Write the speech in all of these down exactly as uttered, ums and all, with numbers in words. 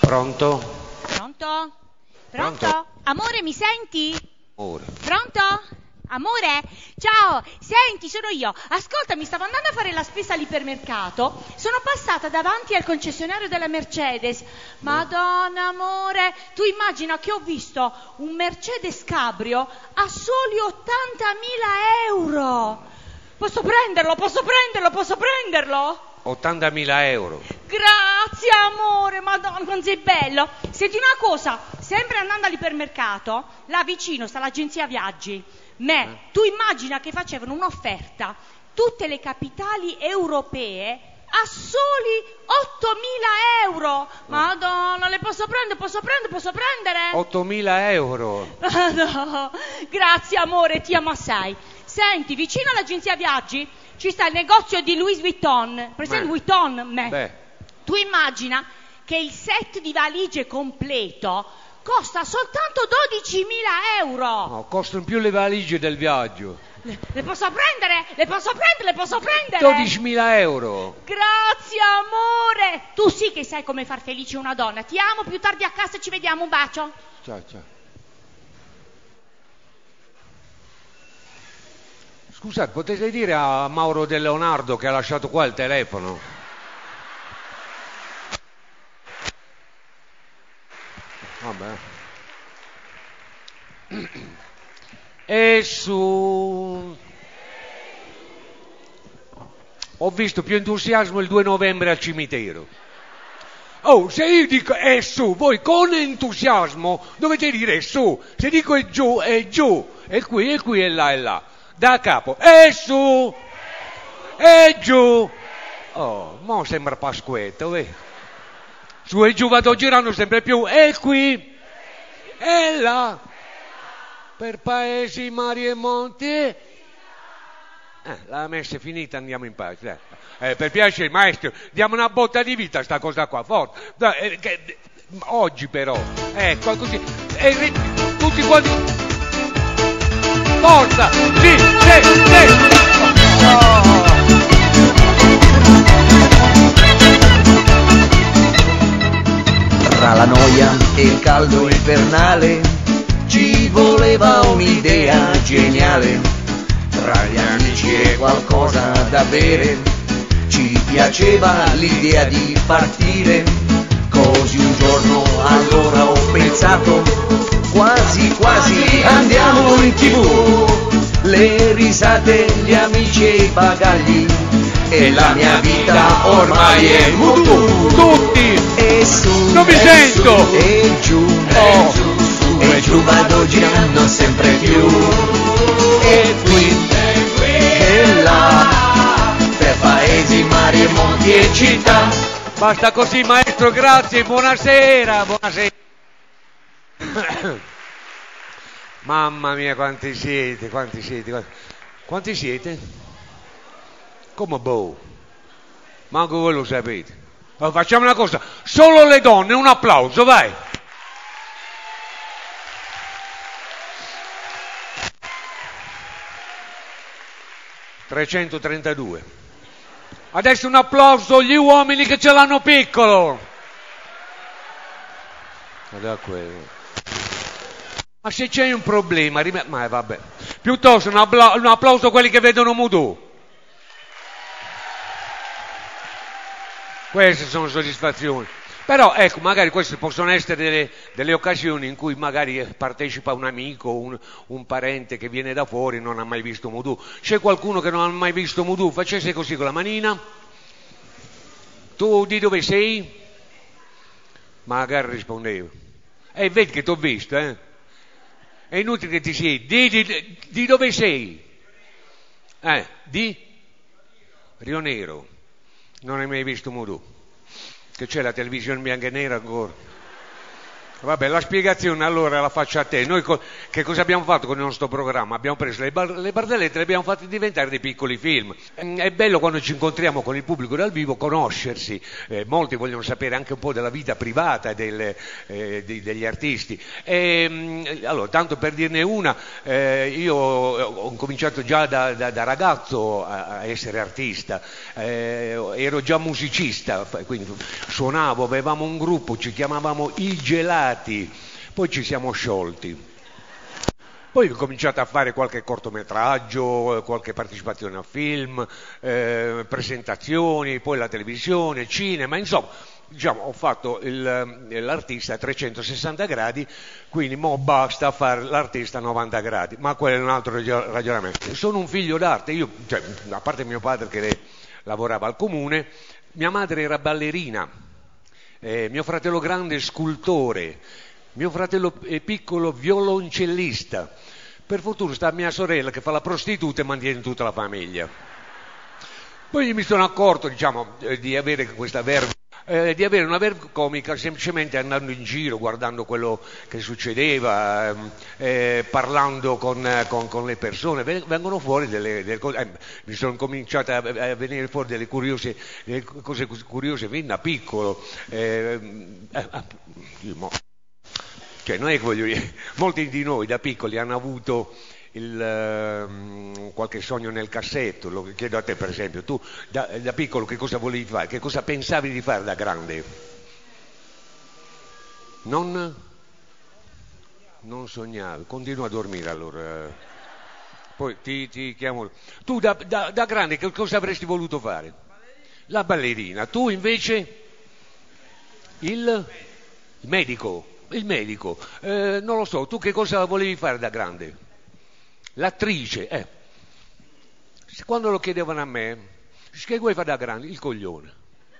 Pronto? Pronto? Pronto? Pronto? Amore, mi senti? Ora. Pronto? Amore? Ciao, senti, sono io. Ascolta, mi stavo andando a fare la spesa all'ipermercato. Sono passata davanti al concessionario della Mercedes. Madonna, amore, tu immagina che ho visto un Mercedes Cabrio a soli ottantamila euro. Posso prenderlo, posso prenderlo, posso prenderlo? ottantamila euro. Grazie amore, madonna, quanto sei bello. Senti una cosa, sempre andando all'ipermercato, là vicino sta l'agenzia viaggi. Me, eh. tu immagina che facevano un'offerta, tutte le capitali europee a soli ottomila euro. Madonna, le posso prendere, posso prendere, posso prendere? ottomila euro. No, grazie amore, ti amo assai. Senti, vicino all'agenzia viaggi ci sta il negozio di Louis Vuitton, presente Vuitton? Me. Beh. Tu immagina che il set di valigie completo costa soltanto dodicimila euro. No, costano più le valigie del viaggio. Le, le posso prendere? Le posso prendere? Le posso prendere? dodicimila euro. Grazie amore. Tu sì che sai come far felice una donna. Ti amo, più tardi a casa ci vediamo, un bacio. Ciao, ciao. Scusate, potete dire a Mauro De Leonardo che ha lasciato qua il telefono? Vabbè. E su... Ho visto più entusiasmo il due novembre al cimitero. Oh, se io dico è su, voi con entusiasmo dovete dire è su. Se dico è giù, è giù. E qui, e qui, e là, e là. Da capo, e su, e giù. Oh, mo sembra Pasquetto, eh. Su e giù vado girando sempre più, e qui, e là. Per paesi, mari e monti. Eh, la messa è finita, andiamo in pace. Eh, per piacere, maestro, diamo una botta di vita a sta cosa qua, forte. Dai, eh, che, oggi però, ecco, così, eh, tutti quanti... Forza! Sì, sì, sì! Oh. Tra la noia e il caldo infernale ci voleva un'idea geniale. Tra gli amici e qualcosa da bere ci piaceva l'idea di partire. Così un giorno allora ho pensato, quasi quasi andiamo in tv, le risate, gli amici e i bagagli, e la mia vita ormai è mutu. Tutti! E su, non mi e sento! Su, e giù, Oh. e giù, su, e giù vado girando sempre più, e qui, e là, per paesi, mari, monti e città. Basta così, maestro, grazie, buonasera, buonasera. Mamma mia, quanti siete, quanti siete, quanti, quanti siete? Come boh? Manco voi lo sapete. Allora, facciamo una cosa, solo le donne, un applauso, vai. trecentotrentadue. Adesso un applauso agli uomini che ce l'hanno piccolo. Guarda quello. Ma se c'è un problema, rim- ma vabbè. Piuttosto un, appla- un applauso a quelli che vedono Mudù. Queste sono soddisfazioni. Però ecco, magari queste possono essere delle, delle occasioni in cui magari partecipa un amico, un, un parente che viene da fuori, non ha mai visto Mudù. C'è qualcuno che non ha mai visto Mudù? Facesse così con la manina. Tu di dove sei? Magari rispondevo. E eh, vedi che ti ho visto, eh? È inutile che ti sia. Di, di, di dove sei? Eh, di? Rio Nero. Non hai mai visto Mudù? Che c'è la televisione bianca e nera ancora? Vabbè, la spiegazione allora la faccio a te. Noi co- che cosa abbiamo fatto con il nostro programma? Abbiamo preso le, bar- le barzellette e le abbiamo fatte diventare dei piccoli film. Mm, È bello quando ci incontriamo con il pubblico dal vivo conoscersi. Eh, molti vogliono sapere anche un po' della vita privata del- eh, di- degli artisti. E, mm, allora, tanto per dirne una, eh, io ho cominciato già da, da- da ragazzo a, a essere artista. Eh, ero già musicista, fa- quindi suonavo, avevamo un gruppo, ci chiamavamo I Gelati. Poi ci siamo sciolti. Poi ho cominciato a fare qualche cortometraggio, qualche partecipazione a film, eh, presentazioni, poi la televisione, cinema, insomma, diciamo, ho fatto il- l'artista a trecentosessanta gradi, quindi mo basta fare l'artista a novanta gradi, ma quello è un altro ragio- ragionamento. Sono un figlio d'arte, io, cioè, a parte mio padre che lavorava al comune, mia madre era ballerina. Eh, mio fratello grande scultore, mio fratello eh, piccolo violoncellista. Per fortuna sta mia sorella che fa la prostituta e mantiene tutta la famiglia. Poi mi sono accorto, diciamo, eh, di avere questa verve, eh, di avere una verve comica semplicemente andando in giro, guardando quello che succedeva, ehm, eh, parlando con, eh, con- con le persone. Ven- Vengono fuori delle, delle cose, eh, mi sono cominciate a, a venire fuori delle curiose, delle cose curiose fin da piccolo. eh, eh, eh, io mo- cioè, non è che voglio dire, molti di noi da piccoli hanno avuto il, ehm, qualche sogno nel cassetto. Lo chiedo a te, per esempio, tu da, da piccolo che cosa volevi fare? Che cosa pensavi di fare da grande? Non, non sognavi, continua a dormire allora. Poi ti, ti chiamo. Tu da, da- da grande che cosa avresti voluto fare? La ballerina. Tu invece? Il, il medico. Il medico. Eh, non lo so, tu che cosa volevi fare da grande? L'attrice. Eh. Se- Quando lo chiedevano a me, che vuoi fare da grande? Il coglione.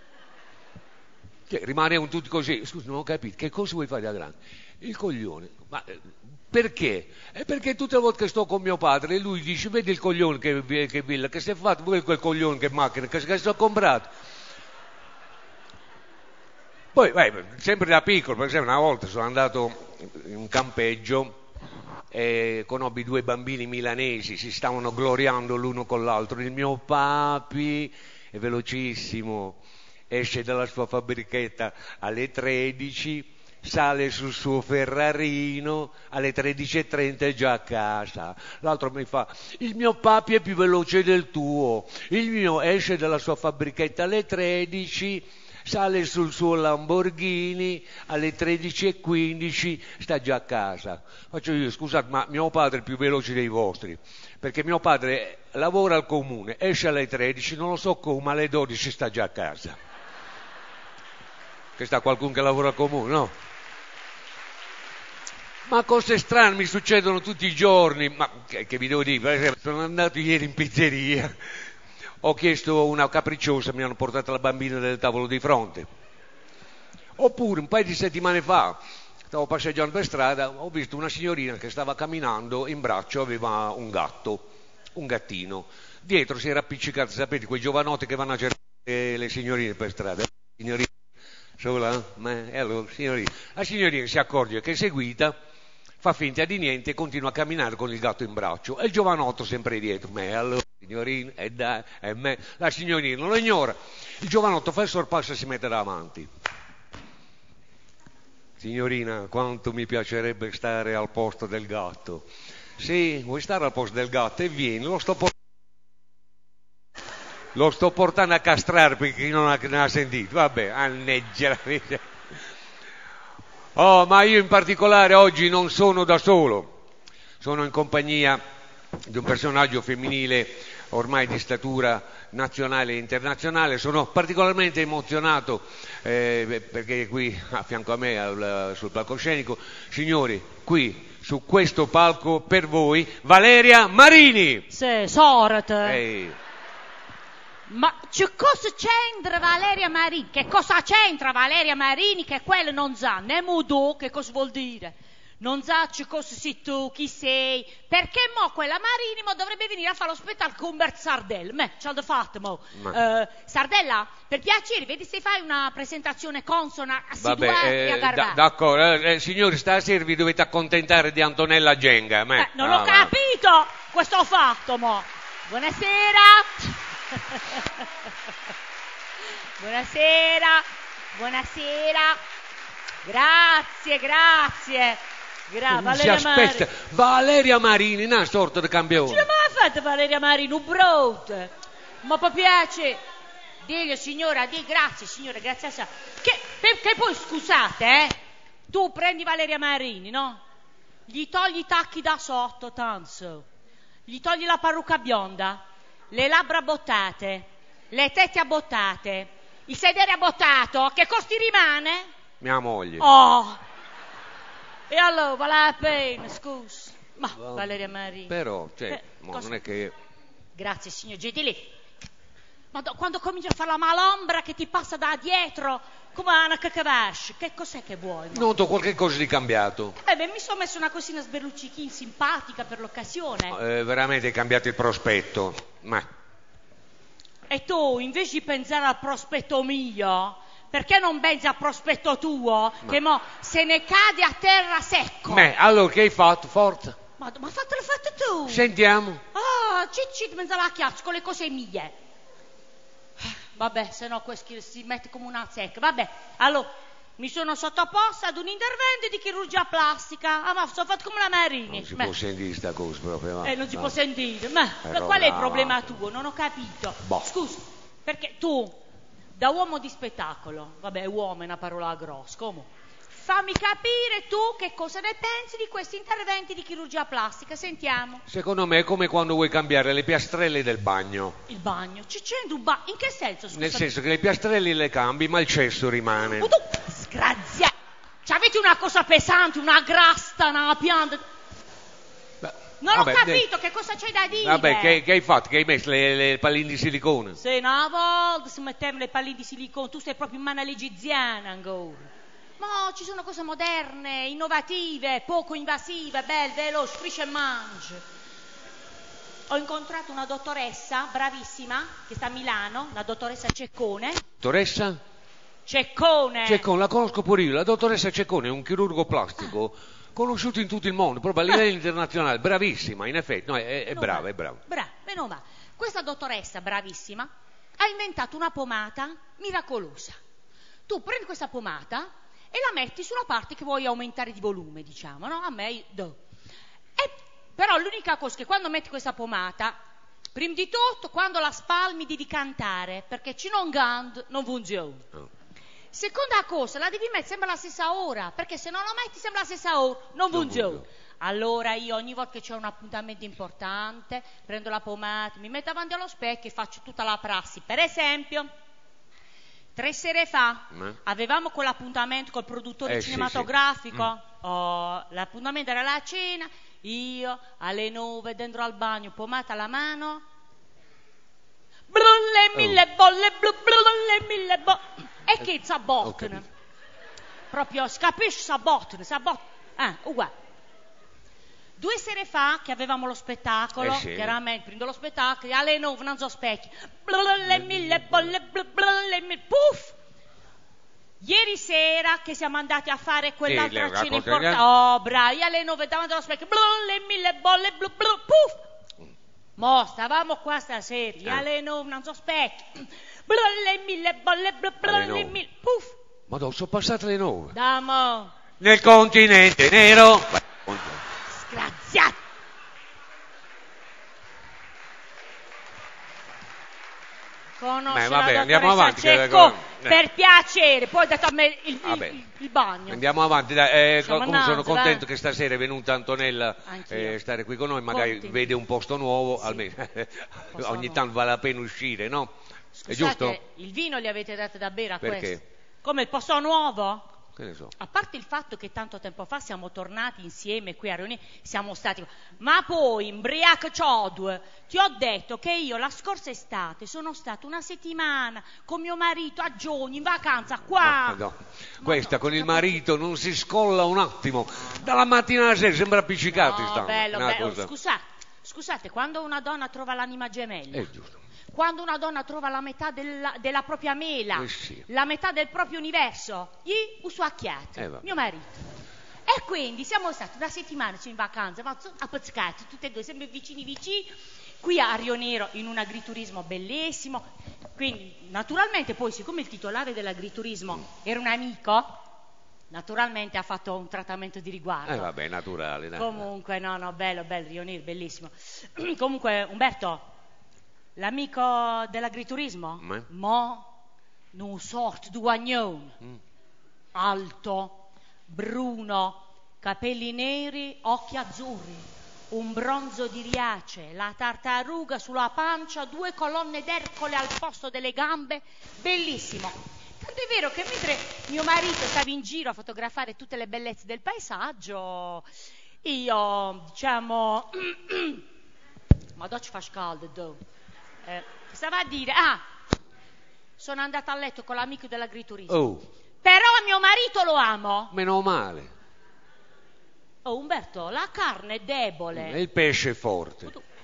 Cioè, rimanevano tutti così. Scusa, non ho capito, che cosa vuoi fare da grande? Il coglione. Ma eh, perché? È perché tutte le volte che sto con mio padre, lui dice: vedi il coglione che, che villa, che si è fatto, vedi quel coglione che macchina, che, che si è comprato. Poi, beh, sempre da piccolo, per esempio, una volta sono andato in un campeggio e conobbi due bambini milanesi, si stavano gloriando l'uno con l'altro. Il mio papi è velocissimo, esce dalla sua fabbrichetta alle tredici, sale sul suo Ferrarino, alle tredici e trenta è già a casa. L'altro mi fa: il mio papi è più veloce del tuo. Il mio esce dalla sua fabbrichetta alle tredici, sale sul suo Lamborghini, alle tredici e quindici sta già a casa. Faccio io: scusate, ma mio padre è più veloce dei vostri, perché mio padre lavora al comune, esce alle tredici, non lo so come, ma alle dodici sta già a casa. Che sta qualcuno che lavora al comune, no? Ma cose strane mi succedono tutti i giorni. Ma che, che vi devo dire? Per esempio, sono andato ieri in pizzeria, ho chiesto una capricciosa, mi hanno portato la bambina del tavolo di fronte. Oppure un paio di settimane fa stavo passeggiando per strada, ho visto una signorina che stava camminando, in braccio aveva un gatto, un gattino. Dietro si era appiccicato, sapete, quei giovanotti che vanno a cercare le signorine per strada. Signorina, sola, ma, e allora, signorina. La signorina si accorge che è seguita, fa finta di niente e continua a camminare con il gatto in braccio. E il giovanotto sempre dietro. Ma e allora, signorina, e dai, e me. La signorina non lo ignora. Il giovanotto fa il sorpasso e si mette davanti. Signorina, quanto mi piacerebbe stare al posto del gatto. Sì, vuoi stare al posto del gatto? E vieni, lo sto portando. Lo sto portando a castrare perché chi non ha, ne ha sentito. Vabbè, anneggia la vita. Oh, ma io in particolare oggi non sono da solo. Sono in compagnia di un personaggio femminile ormai di statura nazionale e internazionale. Sono particolarmente emozionato eh, perché qui a fianco a me al, sul palcoscenico, signori, qui su questo palco per voi Valeria Marini. Sì, sorte. Ehi. Ma c'è cosa c'entra Valeria Marini? Che cosa c'entra Valeria Marini che quello non sa? Ne mudo che cosa vuol dire? Non sacci cosa sei tu, chi sei, perché mo quella Marini mo dovrebbe venire a fare lo spettacolo con Bert Sardella. Me, ce l'ho fatto mo. Ma... Uh, Sardella, per piacere, vedi se fai una presentazione consona, assidua Vabbè, e eh, aggarrata. d- d'accordo, eh, signori, stasera vi dovete accontentare di Antonella Genga. Me. Eh, non Ah, ho va. capito, questo ho fatto mo. Buonasera. Buonasera, buonasera. Grazie, grazie. Gra- Non si Valeria aspetta. Marini. Valeria Marini, una sorta di Ce l'ha campione. mai fatta Valeria Marini, un brutto. Ma per piace. Diglielo signora, di grazie signora, grazie a sa. Che, perché poi scusate, eh? Tu prendi Valeria Marini, no? Gli togli i tacchi da sotto, tanto. Gli togli la parrucca bionda, le labbra abbottate, le tette abbottate, il sedere abbottato, che costi rimane? Mia moglie. Oh! E allora, vale la pena, scusa. Ma, Valeria Marini. Però, cioè, Eh, mo cosa- non è che... Grazie, signor Gentili. Ma do- quando cominci a fare la malombra che ti passa da dietro, come una cacavascia, che cos'è che vuoi? mo? Noto qualche cosa di cambiato. Eh beh, mi sono messo una cosina sberluccichin simpatica per l'occasione. Eh, veramente è cambiato il prospetto. Ma E tu, invece di pensare al prospetto mio, perché non pensi al prospetto tuo, che mo se ne cade a terra secco? me, allora che hai fatto, forza? Ma, ma fatelo fatto tu! Sentiamo. Ah, cicci, mezzo alla chiaccia con le cose mie. Vabbè, se no questo si mette come una zecca. Vabbè, allora, mi sono sottoposta ad un intervento di chirurgia plastica. Ah, ma sono fatto come la Marini. Non si Beh, può sentire sta cosa proprio. va. eh, non si No. può sentire. Ma Però qual è il brava. problema tuo? Non ho capito. Boh. Scusa, perché tu, da uomo di spettacolo, vabbè, uomo è una parola grossa, come? Fammi capire tu che cosa ne pensi di questi interventi di chirurgia plastica. Sentiamo. Secondo me è come quando vuoi cambiare le piastrelle del bagno. Il bagno. Ci c'è un bagno? In che senso? Scusa? Nel senso che le piastrelle le cambi, ma il cesso rimane. Oh, tu, sgrazia! C'avete una cosa pesante, una grasta, una pianta. Beh, Non vabbè, ho capito che cosa c'è da dire. Vabbè, che, che hai fatto? Che hai messo le, le palline di silicone? Se una volta si mettevano le palline di silicone, tu sei proprio in mano egiziana ancora. Ma ci sono cose moderne, innovative, poco invasive, belle, veloci, frisce e mangi. Ho incontrato una dottoressa bravissima che sta a Milano, la dottoressa Ceccone. Dottoressa? Ceccone! Ceccone, la conosco pure io. La dottoressa Ceccone è un chirurgo plastico conosciuto in tutto il mondo, proprio a livello internazionale. Bravissima, in effetti. No, è, è No, brava, va. è brava. Brava, meno va. Questa dottoressa bravissima ha inventato una pomata miracolosa. Tu prendi questa pomata e la metti sulla parte che vuoi aumentare di volume, diciamo, no? A me, do. E però l'unica cosa è che quando metti questa pomata, prima di tutto, quando la spalmi devi cantare, perché ci non canto non funziona. Oh. Seconda cosa, la devi mettere sempre alla stessa ora, perché se non la metti sempre alla stessa ora non Non funziona. funziona. Allora io ogni volta che c'è un appuntamento importante, prendo la pomata, mi metto davanti allo specchio e faccio tutta la prassi. Per esempio, tre sere fa Eh? avevamo quell'appuntamento col produttore Eh, sì, cinematografico. sì. Oh, l'appuntamento era la cena, io alle nove dentro al bagno, pomata alla mano. Brulle mille bolle, blu, brulle mille bolle. E che Ho sabottano. capito. Proprio, scapisci, sabottano, sabottano. Ah, uguale. Due sere fa che avevamo lo spettacolo, Eh sì. chiaramente prendo lo spettacolo, alle nove non so specchi, brulle mille bolle, blu, brulle mille, puff! Ieri sera che siamo andati a fare quell'altra le- la cena cosa importante, che- oh bravi, alle nove davanti allo specchio, brulle mille bolle, blu, blu, puff! Mo, stavamo qua stasera, Eh. alle nove non so specchi, brulle mille bolle, blu, Alle brulle nove. mille, puff! Madonna, sono passate le nove. Da mo, Nel continente nero. sgraziato! Conosce Beh, vabbè, la andiamo dottoressa avanti, che- Cecco, eh. per piacere, poi ho detto a me il, il- Vabbè. il bagno. Andiamo avanti, dai. Eh, Siamo comunque sono innanzi, contento dai. che stasera è venuta Antonella Anch'io. eh, stare qui con noi, magari Contenti. vede un posto nuovo, Sì. almeno Posto ogni nuovo. tanto vale la pena uscire, no? È Scusate, giusto? il vino gli avete dato da bere a Perché? questo? Come il posto nuovo? che ne so. A parte il fatto che tanto tempo fa siamo tornati insieme qui a riunire, siamo stati... Ma poi, imbriaco ciodue, ti ho detto che io la scorsa estate sono stata una settimana con mio marito a giugno in vacanza qua. No, no. Questa con il marito non si scolla un attimo. Dalla mattina alla sera sembra appiccicati. No, stanno. bello, Una bello. cosa- Scusate, scusate, quando una donna trova l'anima gemella, È giusto. quando una donna trova la metà della, della propria mela, Eh sì. la metà del proprio universo, gli usuacchiati, Eh, vabbè. mio marito. E quindi siamo stati una settimana in vacanza, ma so- appiccicati, tutti e due, sempre vicini vicini, qui a Rio Nero in un agriturismo bellissimo. Quindi, naturalmente, poi, siccome il titolare dell'agriturismo era un amico, naturalmente ha fatto un trattamento di riguardo. Eh vabbè, naturale. Dai. Comunque, no, no, bello, bello, Rio Nero, bellissimo. Comunque, Umberto, l'amico dell'agriturismo, Mm. mo, non sorte di guagnone, Mm. alto, bruno, capelli neri, occhi azzurri, un bronzo di Riace, la tartaruga sulla pancia, due colonne d'Ercole al posto delle gambe, bellissimo. Tanto è vero che mentre mio marito stava in giro a fotografare tutte le bellezze del paesaggio, io, diciamo, ma dopo ci fa scaldo, do. Eh, stava a dire, ah, sono andata a letto con l'amico dell'agriturismo, Oh, però mio marito lo amo. meno male. Oh, Umberto, la carne è debole. E il pesce è forte.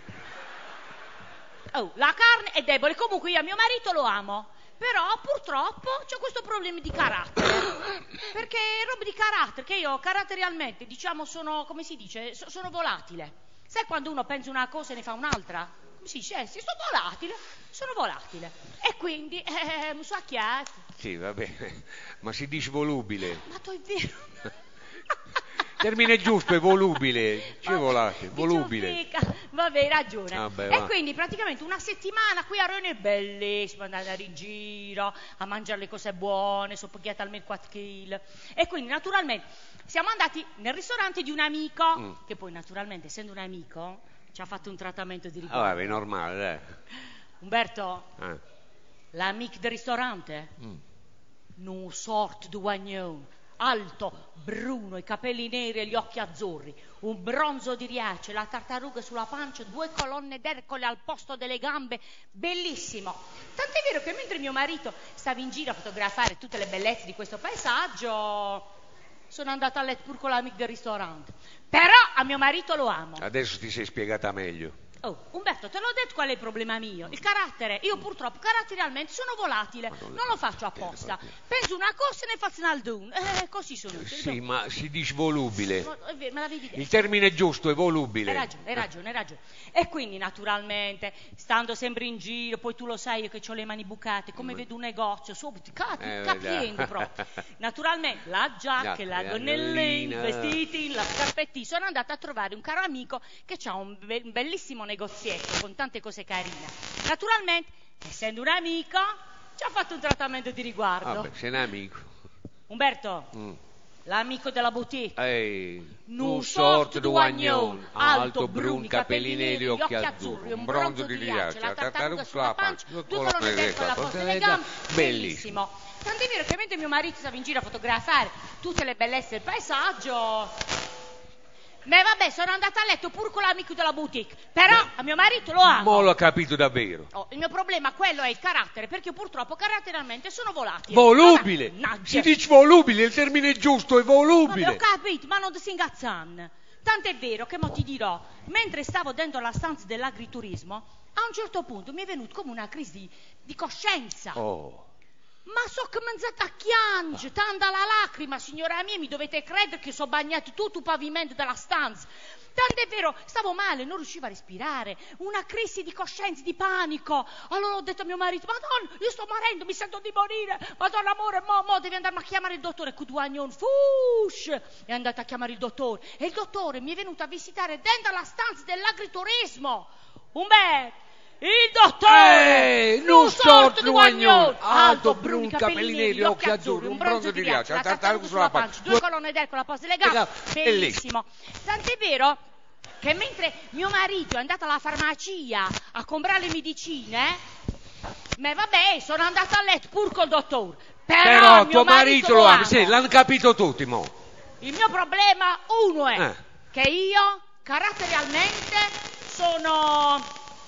Oh, la carne è debole, comunque io a mio marito lo amo. Però purtroppo c'ho questo problema di carattere. Perché è roba di carattere, che io caratterialmente, diciamo, sono, come si dice, so- sono volatile. Sai quando uno pensa una cosa e ne fa un'altra? Come si dice? Eh, sì, sono volatile, sono volatile. E quindi, eh, mi so acchiato. Sì, va bene. Ma si dice volubile. Ma tu è vero. Termine giusto, è volubile. Ci Vabbè, volate, dice volubile. fica. Vabbè, hai ragione. Vabbè, e va. quindi praticamente una settimana qui a Roma è bellissimo, andare in giro, a mangiare le cose buone, soppocchiata almeno quattro chili. E quindi naturalmente siamo andati nel ristorante di un amico, Mm. che poi naturalmente essendo un amico ci ha fatto un trattamento di Ah, riguardo. vabbè, normale, dai. Umberto, Ah. l'amico del ristorante, Mm. non sorte di guagnone, alto, bruno, i capelli neri e gli occhi azzurri, un bronzo di Riace, la tartaruga sulla pancia, due colonne d'Ercole al posto delle gambe, bellissimo. Tant'è vero che mentre mio marito stava in giro a fotografare tutte le bellezze di questo paesaggio, sono andata a letto pur con l'amico del ristorante. Però a mio marito lo amo. Adesso ti sei spiegata meglio. Oh, Umberto, te l'ho detto qual è il problema mio? Il carattere. Io purtroppo caratterialmente sono volatile, Madonna, non lo faccio apposta. Penso una cosa e ne faccio un'altra. Eh, così sono. te lo Sì, dico. ma si dice volubile. No, è vero, me l'avevi detto. Il termine giusto è volubile. Hai ragione, hai ragione, hai ragione. E quindi naturalmente, stando sempre in giro, poi tu lo sai io che ho le mani bucate, come vedo un negozio, subito capi, Eh, capiendo dai. proprio. Naturalmente la giacca, La la gonnellina, il gonnellina. vestiti, la scarpettini. Sono andata a trovare un caro amico che ha un, be- un bellissimo negozietto con tante cose carine. Naturalmente, essendo un amico, ci ha fatto un trattamento di riguardo. Vabbè, sei un amico. Umberto, Mm. l'amico della boutique. Ehi, Un sorto di guagnon, alto, bruni, capelli neri, occhi azzurri, un bronzo di Riace, la tartaruga sulla pancia, due colonne d'Ercole alla posta delle gambe, bellissimo. Tant'è vero che mentre mio marito stava in giro a fotografare tutte le bellezze del paesaggio, beh vabbè, sono andata a letto pur con l'amico della boutique, però a mio marito lo amo. Mo l'ho capito davvero. Oh, il mio problema quello è il carattere, perché io purtroppo caratterialmente sono volatile. Volubile! Mannaggia. Si dice volubile, il termine giusto è Vabbè, ho volubile. capito, ma non ti si ingazzan. Tant'è vero che mo ti dirò, mentre stavo dentro la stanza dell'agriturismo, a un certo punto mi è venuto come una crisi di, di coscienza. Oh, Ma so che mangiata a chiange, tanta la lacrima, signora mia, mi dovete credere che so bagnato tutto il pavimento della stanza. Tant'è vero, stavo male, non riuscivo a respirare, una crisi di coscienza, di panico. Allora ho detto a mio marito, Madonna, io sto morendo, mi sento di morire. Madonna amore, mo, mo, devi andare a chiamare il dottore. Cuduagnon, fush! È andata a chiamare il dottore. E il dottore mi è venuto a visitare dentro la stanza dell'agriturismo. Umberto! Il dottore! Ehi, non sorto di guagnon, alto, bruni, capelli neri, occhi azzurri, un bronzo di Riace, la tartaruga sulla pancia, due colonne d'Ercole alla posta delle gambe, Bellissimo. bellissimo. Tant'è vero che mentre mio marito è andato alla farmacia a comprare le medicine, ma vabbè, sono andata a letto pur col dottore. Però, Però mio tuo marito lo ama, sì, amo. l'hanno capito tutti, mo. Il mio problema uno è Eh. che io caratterialmente sono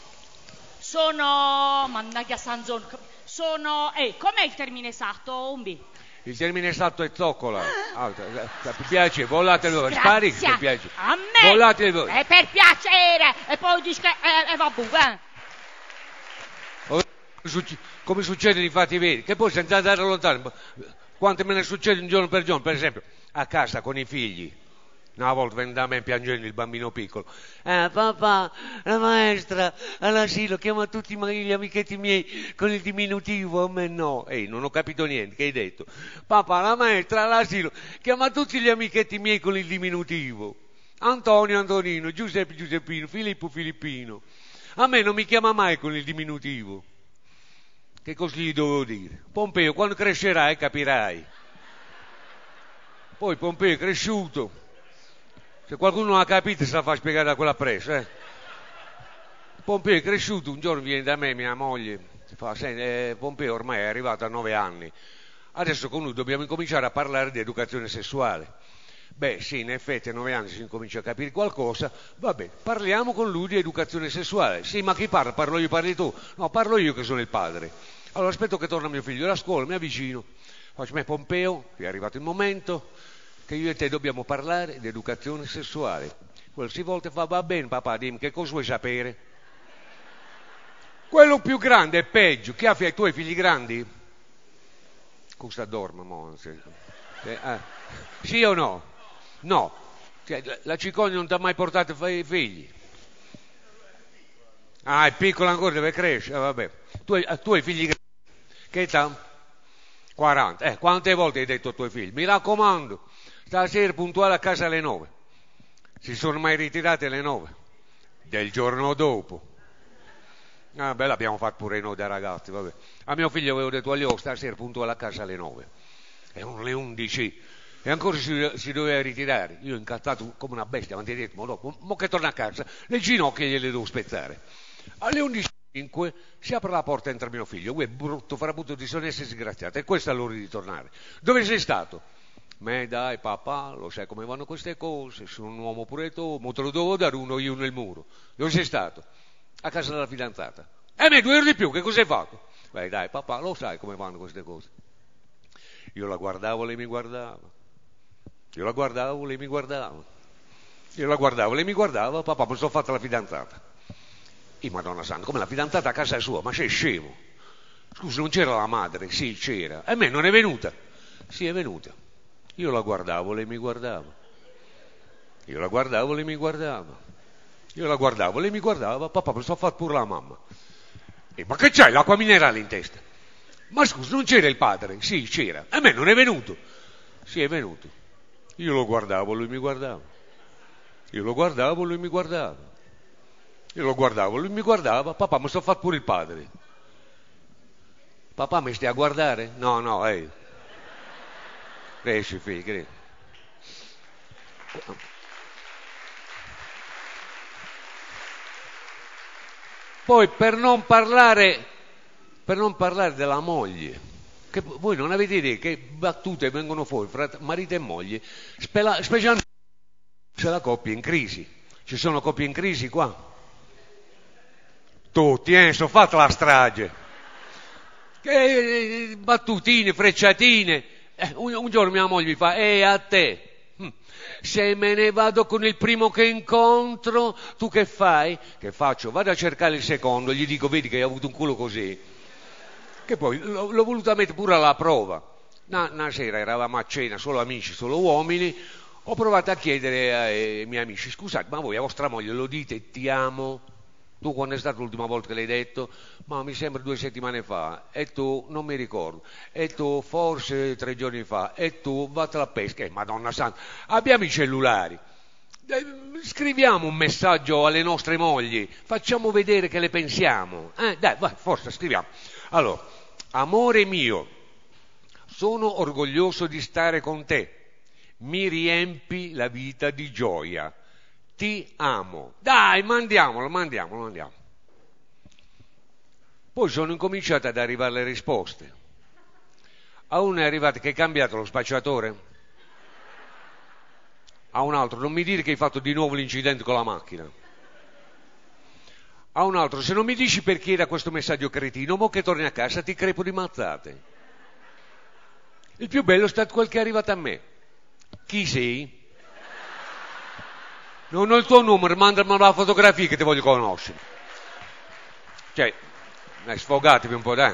sono mannaggia Sanzon sono eh com'è il termine esatto Umbi? Il termine esatto è zoccola. Ah, ti piace? Volate dove? Spari che ti piace. A me Volate dove? è per piacere e poi dici che eh, eh, vabbè eh. Come succede di fatti veri, che poi senza andare lontano, quante me ne succede un giorno per giorno, per esempio a casa con i figli. Una volta venne da me piangendo il bambino piccolo. Ah, papà, la maestra all'asilo chiama tutti gli amichetti miei con il diminutivo, a me no. Ehi, non ho capito niente, che hai detto? Papà, la maestra all'asilo chiama tutti gli amichetti miei con il diminutivo. Antonio, Antonino, Giuseppe, Giuseppino, Filippo, Filippino. A me non mi chiama mai con il diminutivo. Che cosa gli dovevo dire? Pompeo, quando crescerai capirai. Poi Pompeo è cresciuto. Se qualcuno non ha capito se la fa spiegare da quella presa, eh. Pompeo è cresciuto, un giorno viene da me mia moglie, fa, eh, Pompeo ormai è arrivato a nove anni, adesso con lui dobbiamo incominciare a parlare di educazione sessuale. Beh sì, in effetti a nove anni si incomincia a capire qualcosa, vabbè, parliamo con lui di educazione sessuale. Sì, ma chi parla? Parlo io, parli tu? No, parlo io che sono il padre. Allora aspetto che torna mio figlio da scuola, mi avvicino, faccio, me Pompeo, è arrivato il momento che io e te dobbiamo parlare di educazione sessuale. Quello si volta e fa, va bene papà, dimmi che cosa vuoi sapere? Quello più grande è peggio, chi ha i tuoi figli grandi? Cosa dorme, mo? Eh, eh. Sì o no? No, cioè, la cicogna non ti ha mai portato i figli. Ah, è piccola ancora, deve crescere, eh, vabbè. Tu hai, tu hai figli grandi, che età? quaranta. Eh, quante volte hai detto ai tuoi figli? Mi raccomando, stasera puntuale a casa alle nove. Si sono mai ritirati alle nove? Del giorno dopo. Ah, beh, l'abbiamo fatto pure noi da ragazzi, vabbè. A mio figlio avevo detto agli occhi, stasera puntuale a casa alle nove. Erano le undici. E ancora si, si doveva ritirare. Io incazzato come una bestia, avanti e dietro, ma dopo, mo che torna a casa, le ginocchia gliele devo spezzare. Alle undici e cinque si apre la porta e entra mio figlio, uè brutto farabutto di sonesse disgraziato, e questa è l'ora di tornare. Dove sei stato? Me dai papà, lo sai come vanno queste cose, sono un uomo pure tu, mo te lo devo dare uno io nel muro. Dove sei stato? A casa della fidanzata. E me due ore di più, che cosa hai fatto? Beh dai papà, lo sai come vanno queste cose. Io la guardavo, lei mi guardava. Io la guardavo, lei mi guardava. Io la guardavo, lei mi guardava, papà, mi sono fatta la fidanzata. E Madonna Santa, come la fidanzata a casa sua, ma sei scemo? Scusa, non c'era la madre? Sì, c'era. E me non è venuta? Sì, è venuta. Io la guardavo, lei mi guardava. Io la guardavo, lei mi guardava. Io la guardavo, lei mi guardava, papà, mi sono fatto pure la mamma. E ma che c'hai, l'acqua minerale in testa? Ma scusa, non c'era il padre? Sì, c'era. E me non è venuto? Sì, è venuto. Io lo guardavo, lui mi guardava. Io lo guardavo, lui mi guardava. Io lo guardavo, lui mi guardava, papà, mi sono fatto pure il padre. Papà, mi stai a guardare? No, no, ehi. Cresci, figlio, cresci. Poi per non parlare, per non parlare della moglie, che voi non avete idea che battute vengono fuori fra marito e moglie, spela, specialmente se la coppia è in crisi. Ci sono coppie in crisi qua? Tutti, eh, sono fatta la strage. Che, battutine, frecciatine. Eh, un, un giorno mia moglie mi fa, e a te? Hm. Se me ne vado con il primo che incontro, tu che fai? Che faccio? Vado a cercare il secondo, gli dico, vedi che hai avuto un culo così. Che poi l'ho, l'ho voluta mettere pure alla prova. Una, una sera eravamo a cena, solo amici, solo uomini, ho provato a chiedere ai miei amici, scusate, ma voi a vostra moglie lo dite ti amo? Tu quando è stata l'ultima volta che l'hai detto? Ma mi sembra due settimane fa. E tu? Non mi ricordo. E tu? Forse tre giorni fa. E tu? Vattene a pesca. Eh, Madonna Santa, abbiamo i cellulari. Eh, scriviamo un messaggio alle nostre mogli. Facciamo vedere che le pensiamo. Eh, dai, vai, forza, scriviamo. Allora, amore mio, sono orgoglioso di stare con te. Mi riempi la vita di gioia. Ti amo. Dai, mandiamolo, mandiamolo, mandiamo. Poi sono incominciate ad arrivare le risposte. A uno è arrivato che hai cambiato lo spacciatore. A un altro, non mi dire che hai fatto di nuovo l'incidente con la macchina. A un altro, se non mi dici perché era questo messaggio cretino, mo che torni a casa ti crepo di mazzate. Il più bello è stato quel che è arrivato a me. Chi sei? Non ho il tuo numero, mandami la fotografia che ti voglio conoscere. Cioè, dai, sfogatevi un po', dai.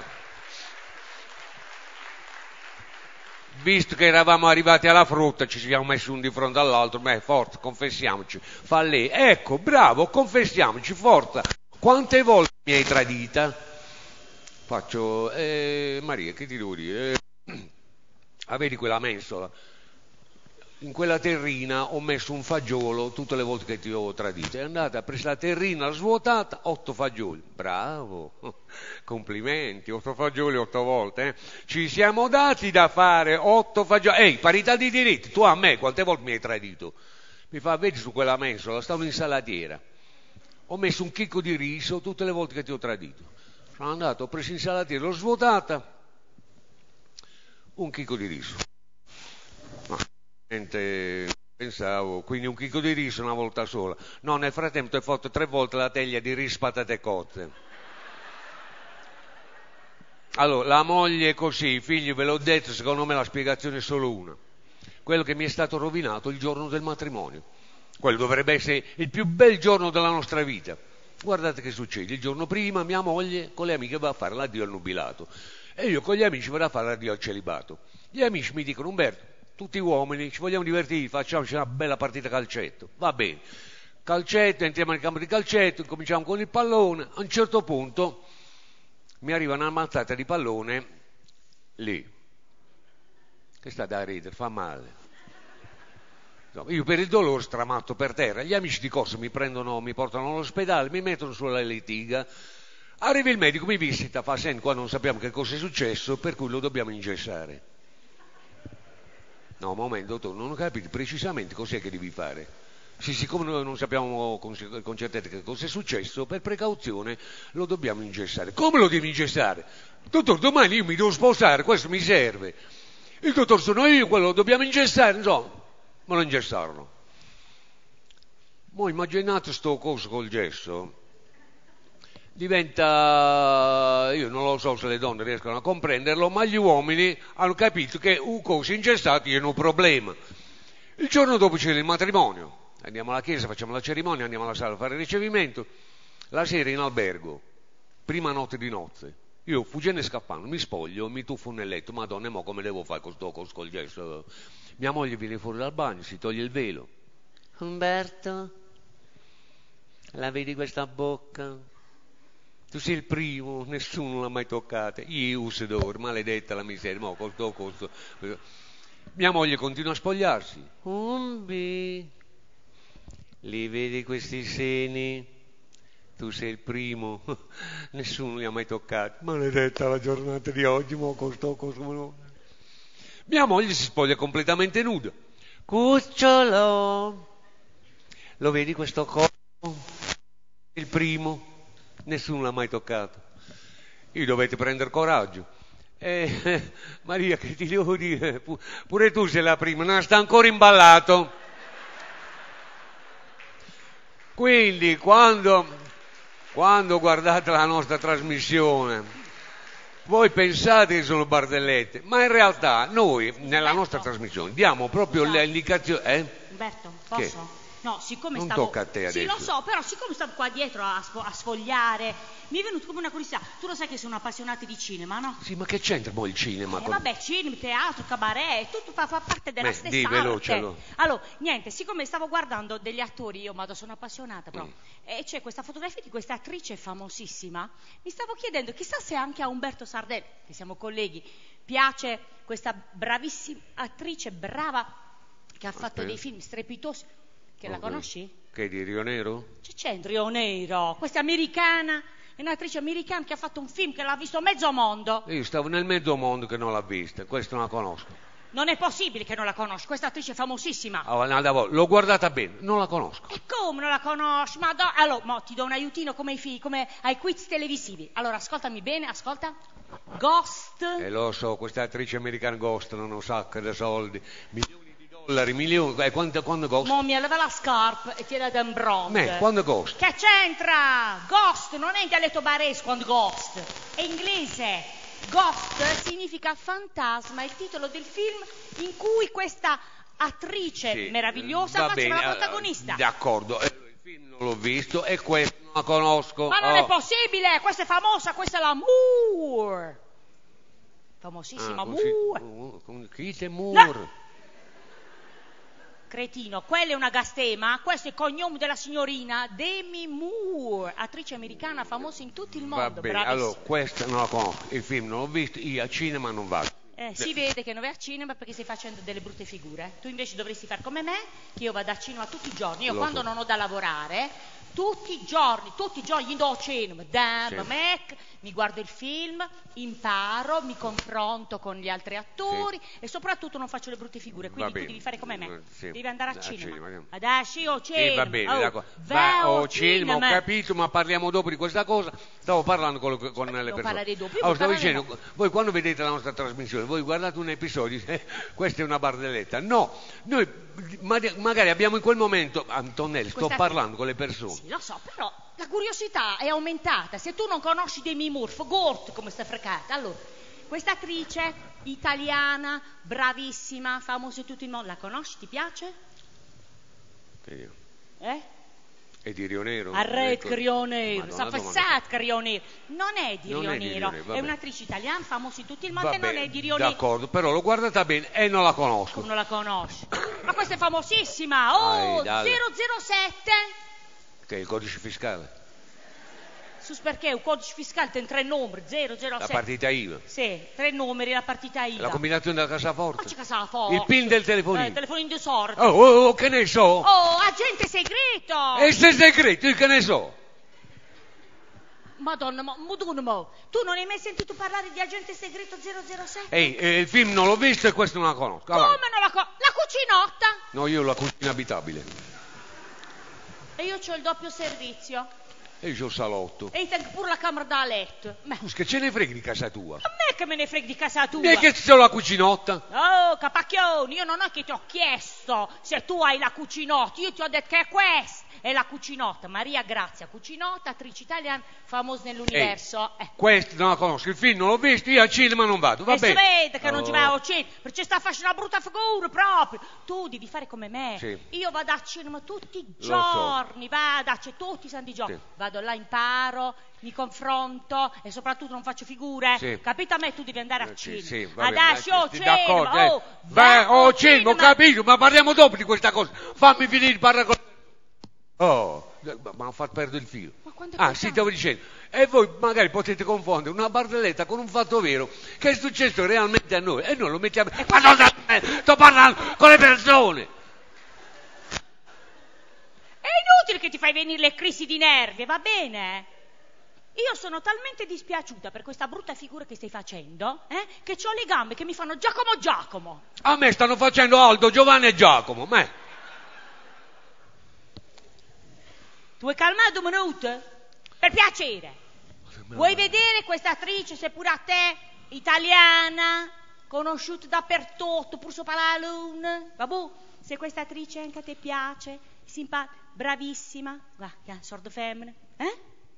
Visto che eravamo arrivati alla frutta, ci siamo messi un di fronte all'altro, beh, forza, confessiamoci. Fa lei, ecco, bravo, confessiamoci, forza. Quante volte mi hai tradita? Faccio, eh, Maria, che ti devo dire? Eh, ah, vedi quella mensola? In quella terrina ho messo un fagiolo tutte le volte che ti ho tradito. È andata, ha preso la terrina, l'ha svuotata, otto fagioli. Bravo, complimenti, otto fagioli otto volte. Eh? Ci siamo dati da fare otto fagioli. Ehi, parità di diritti, tu a me quante volte mi hai tradito? Mi fa, vedi su quella mensola, sta un'insalatiera. Ho messo un chicco di riso tutte le volte che ti ho tradito. Sono andato, ho preso l'insalatiera, l'ho svuotata, un chicco di riso. Pensavo, quindi un chicco di riso una volta sola. No, nel frattempo ti ho fatto tre volte la teglia di riso, patate cotte. Allora, la moglie è così, i figli ve l'ho detto, secondo me la spiegazione è solo una. Quello che mi è stato rovinato il giorno del matrimonio. Quello dovrebbe essere il più bel giorno della nostra vita. Guardate che succede, il giorno prima mia moglie con le amiche va a fare l'addio al nubilato e io con gli amici vado a fare l'addio al celibato. Gli amici mi dicono, Umberto, tutti uomini, ci vogliamo divertire, facciamoci una bella partita calcetto. Va bene, calcetto, entriamo nel campo di calcetto, cominciamo con il pallone. A un certo punto mi arriva una mazzata di pallone lì, che sta da ridere, fa male. Io per il dolore stramatto per terra, gli amici di corso mi prendono, mi portano all'ospedale, mi mettono sulla litiga. Arriva il medico, mi visita, fa, senti, qua non sappiamo che cosa è successo, per cui lo dobbiamo ingessare. No, un momento, dottore, non ho capito precisamente cos'è che devi fare. Sì, siccome noi non sappiamo con, con certezza che cosa è successo, per precauzione lo dobbiamo ingessare. Come lo devi ingessare? Dottor, domani io mi devo sposare, questo mi serve. Il dottor sono io, quello lo dobbiamo ingessare, insomma, me lo ingessarono. Mo immaginate sto coso col gesso. Diventa, io non lo so se le donne riescono a comprenderlo, ma gli uomini hanno capito che un coso ingessato è un problema. Il giorno dopo c'è il matrimonio, andiamo alla chiesa, facciamo la cerimonia, andiamo alla sala a fare il ricevimento, la sera in albergo, prima notte di nozze, io fuggendo e scappando, mi spoglio, mi tuffo nel letto, madonna, mo come devo fare con sto coso col gesso? Mia moglie viene fuori dal bagno, si toglie il velo. Umberto, la vedi questa bocca? Tu sei il primo, nessuno l'ha mai toccata. Io usidor, maledetta la miseria, mo costo, costo. Mia moglie continua a spogliarsi. Umbi, li vedi questi seni? Tu sei il primo, nessuno li ha mai toccati. Maledetta la giornata di oggi, mo costo, costo. Mia moglie si spoglia completamente nuda. Cucciolo, lo vedi questo corpo? Il primo. Nessuno l'ha mai toccato. Io dovete prendere coraggio. Eh, Maria, che ti devo dire? Pure tu sei la prima, non sta ancora imballato. Quindi, quando, quando guardate la nostra trasmissione, voi pensate che sono barzellette, ma in realtà noi, nella nostra trasmissione, diamo proprio le indicazioni. Eh? Umberto, posso? Che? No, siccome non stavo... tocca a te adesso. Sì, lo so, però siccome stavo qua dietro a, sfo- a sfogliare, mi è venuto come una curiosità. Tu lo sai che sono appassionata di cinema, no? Sì, ma che c'entra poi il cinema? Eh, con... vabbè, cinema, teatro, cabaret, tutto fa, fa parte della Beh, stessa di, arte. velocelo. Allora, niente, siccome stavo guardando degli attori, io ma sono appassionata però, Mm. e c'è questa fotografia di questa attrice famosissima, mi stavo chiedendo, chissà se anche a Umberto Sardelli, che siamo colleghi, piace questa bravissima attrice, brava, che ha fatto Ok. dei film strepitosi. Che la Ok. conosci? Che di Rio Nero? C'è c'entra Rio Nero, questa è americana, è un'attrice americana che ha fatto un film che l'ha visto mezzo mondo. Io stavo nel mezzo mondo che non l'ha vista, questo non la conosco. Non è possibile che non la conosci, questa attrice è famosissima. Oh, nada, l'ho guardata bene, non la conosco. E come non la conosci? Madonna. Allora, mo ti do un aiutino come ai figli, come ai quiz televisivi. Allora, ascoltami bene, ascolta. Ghost. E lo so, queste attrici americane costano un sacco di soldi, milioni di dollari, milioni, eh, quanto, quanto costa? Mo mi leva la scarpa e tira da un bronze. Me, quanto costa? Che c'entra? Ghost non è in dialetto barese quando ghost, è inglese. Ghost significa fantasma, è il titolo del film in cui questa attrice Sì, meravigliosa va faceva bene, la protagonista. eh, D'accordo, eh, il film non l'ho visto e questo non la conosco. Ma non Oh. è possibile, questa è famosa, questa è la Moore. Famosissima Ah, così- Moore. uh, con- Chi è Moore? Cretino, quella è una gastema, questo è il cognome della signorina Demi Moore, attrice americana famosa in tutto il Va mondo. bene, bravissima. allora questa non la conosco, il film non l'ho visto, io a cinema non vado. Eh, si vede che non vai a cinema perché stai facendo delle brutte figure. Tu invece dovresti fare come me, che io vado a cinema tutti i giorni. Io Lo quando so. non ho da lavorare, tutti i giorni, tutti i giorni io a cinema, damn, Sì. Mac, mi guardo il film, imparo, mi confronto con gli altri attori e soprattutto non faccio le brutte figure. Quindi Va tu bene. devi fare come me, Eh, sì. devi andare a A cinema. cinema. Adesso o cinema. Sì, va bene, oh, d'accordo. va Va o o cinema, ho cinema. capito, ma parliamo dopo di questa cosa. Stavo parlando con, le- con le devo persone. parlare dopo, io Allora, vuoi stavo parlare dicendo, voi quando vedete la nostra trasmissione, voi guardate un episodio, eh, questa è una barzelletta. No, noi ma- magari abbiamo in quel momento, Antonelli, sto Questa- parlando con le persone. Sì, lo so, però la curiosità è aumentata. Se tu non conosci Demi Moore, Fogort come sta frecata. Allora, questa attrice italiana, bravissima, famosa in tutto il mondo, la conosci? Ti piace? Che- Eh? È di Rio Nero? Arret Ecco. Rio Nero, Madonna, sa domanda. fassat che Rio Nero. Non è di Non Rio è di Rio Nero, Nero, è vabbè. un'attrice italiana famosa in tutto il mondo Va e non bene, è di Rio Nero. d'accordo, però l'ho guardata bene e non la conosco. Come non la conosci? Ma questa è famosissima. Oh, Dai, dai. zero zero sette. Che è il codice fiscale? Sus perché un codice fiscale tem tre numeri, zero zero La sette. partita I V A? Sì, tre numeri, la partita I V A. La combinazione della Ma cassaforte? c'è casa forte. Il PIN del telefonino? Eh, il telefonino di sorte. Oh, oh, oh, che ne so? Oh, agente segreto! E se è segreto, io che ne so? Madonna, ma Madonna, mo. Tu non hai mai sentito parlare di agente segreto zero zero sette? Ehi, eh, il film non l'ho visto e questo non la conosco. Come Avanti. non la co- La cucinotta! No, io ho la cucina abitabile. E io c'ho il doppio servizio. E io ho il salotto. E io tengo pure la camera da letto. Ma Scusa, che ce ne freghi di casa tua? a me che me ne frega di casa tua? E che c'ho la cucinotta? Oh, capacchioni, io non è che ti ho chiesto se tu hai la cucinotta, io ti ho detto che è questa, è la cucinotta. Maria Grazia Cucinotta, attrice italiana, famosa nell'universo. Eh. Questo non la conosco, il film non l'ho visto, io al cinema non vado, va E si bene. vede che non ci Oh. vai a cinema, perché sta facendo una brutta figura proprio. Tu devi fare come me. Sì. Io vado a cinema tutti i Lo so. giorni, vado, c'è tutti i santi giorni. Sì. Vado là, imparo, mi confronto e soprattutto non faccio figure. Sì. Capito a me? Tu devi andare a Eh, sì, cinema. sì, va bene, Adesso, dai, oh, sì, cinema, d'accordo, eh. oh, Va, va, oh, oh, cinema, ho cinema. capito, ma parliamo dopo di questa cosa. Fammi finire di parlare con... Oh, ma ho fatto perdere il filo. Ma quando è Ah, che sì, fa? stavo dicendo. E voi magari potete confondere una barzelletta con un fatto vero che è successo realmente a noi e noi lo mettiamo... Ma no, no, eh, sto parlando con le persone. È inutile che ti fai venire le crisi di nervi, va bene? Io sono talmente dispiaciuta per questa brutta figura che stai facendo, eh, che ho le gambe che mi fanno Giacomo Giacomo. A me stanno facendo Aldo, Giovanni e Giacomo. Me. Tu vuoi calmare due minuti? Per piacere. Vuoi vedere questa attrice, seppure a te, italiana, conosciuta dappertutto, pur sopra la luna? Vabbè, se questa attrice anche a te piace, simpatica, bravissima, guarda, sordo femmina, eh?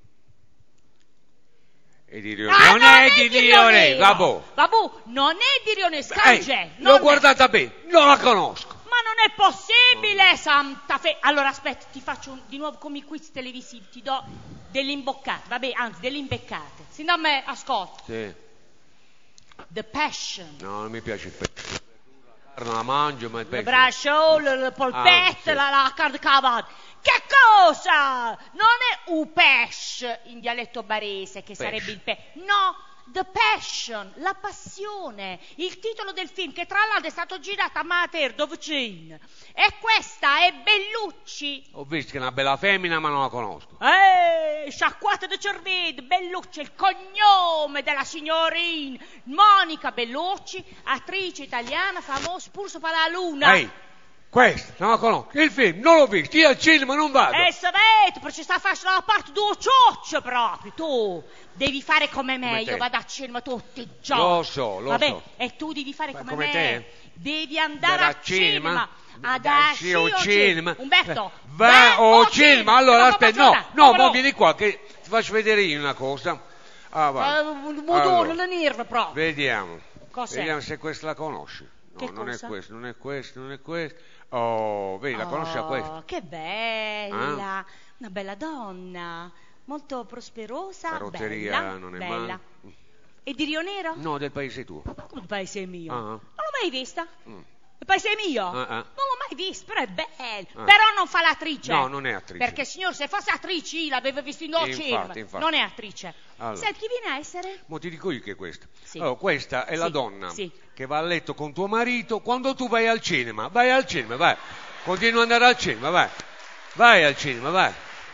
E di Rio... Ah, non, è di Rio Nero, vabbè. Vabbè, non è di Rio Nero, Ehi, Scange. l'ho guardata bene, non la conosco. Ma non è possibile, Santa Fe. Allora aspetta, ti faccio un- di nuovo come i quiz televisivi, ti do delle imboccate, vabbè, anzi delle imbeccate. Se no a me, ascolta. Sì. The Passion. No, non mi piace il pesce. La carne la mangio, ma il Il pesce... braccio, il il polpetto, Ah, sì. la, la carne cavata. Che cosa? Non è u pesce in dialetto barese, che Pesce. sarebbe il pesce. No, The Passion, la passione, il titolo del film che tra l'altro è stato girato a Mater Dovcin. E questa è Bellucci. Ho visto che è una bella femmina, ma non la conosco. Ehi, sciacquata di cervello, Bellucci, il cognome della signorina Monica Bellucci, attrice italiana famosa pur sopra la luna. Ehi, Questo, non la conosco. Il film, non l'ho visto, io al cinema non vado. E sapete, perché sta facendo la parte due cioccia proprio, tu devi fare come me, Come io te. vado a cinema tutti i giorni. Lo so, lo Vabbè, so. e tu devi fare Ma come, come me, te? devi andare Andare a a cinema. cinema? Ad Dai, asci sì, o o cinema. Umberto, Va o o cinema. Allora, Ma aspetta, papà, no, no, papà, ma vieni qua che ti faccio vedere io una cosa. Ah, va. Eh, Madonna, Allora, la nerva proprio. vediamo. Cos'è? Vediamo se questa la conosci. No, Che non cosa? è questo, non è questo, non è questo. Oh, vedi, la conosci a Oh, questa? che bella, Ah? una bella donna, molto prosperosa, Carrozzeria bella, non è bella. male. E di Rio Nero? No, del paese tuo. Come il paese mio? Ah. Non l'ho mai vista. Mm. Il paese mio? Ah, ah. Non l'ho mai vista, però è bello. Ah. Però non fa l'attrice. No, non è attrice. Perché signor, se fosse attrice io l'avevo visto in Infatti, cinema. infatti. Non è attrice. Allora. Senti, chi viene a essere? Mo ti dico io che è questa. Sì. Allora, questa è la Sì, donna sì. che va a letto con tuo marito quando tu vai al cinema. Vai al cinema, vai. Continua ad andare al cinema, vai. Vai al cinema, vai.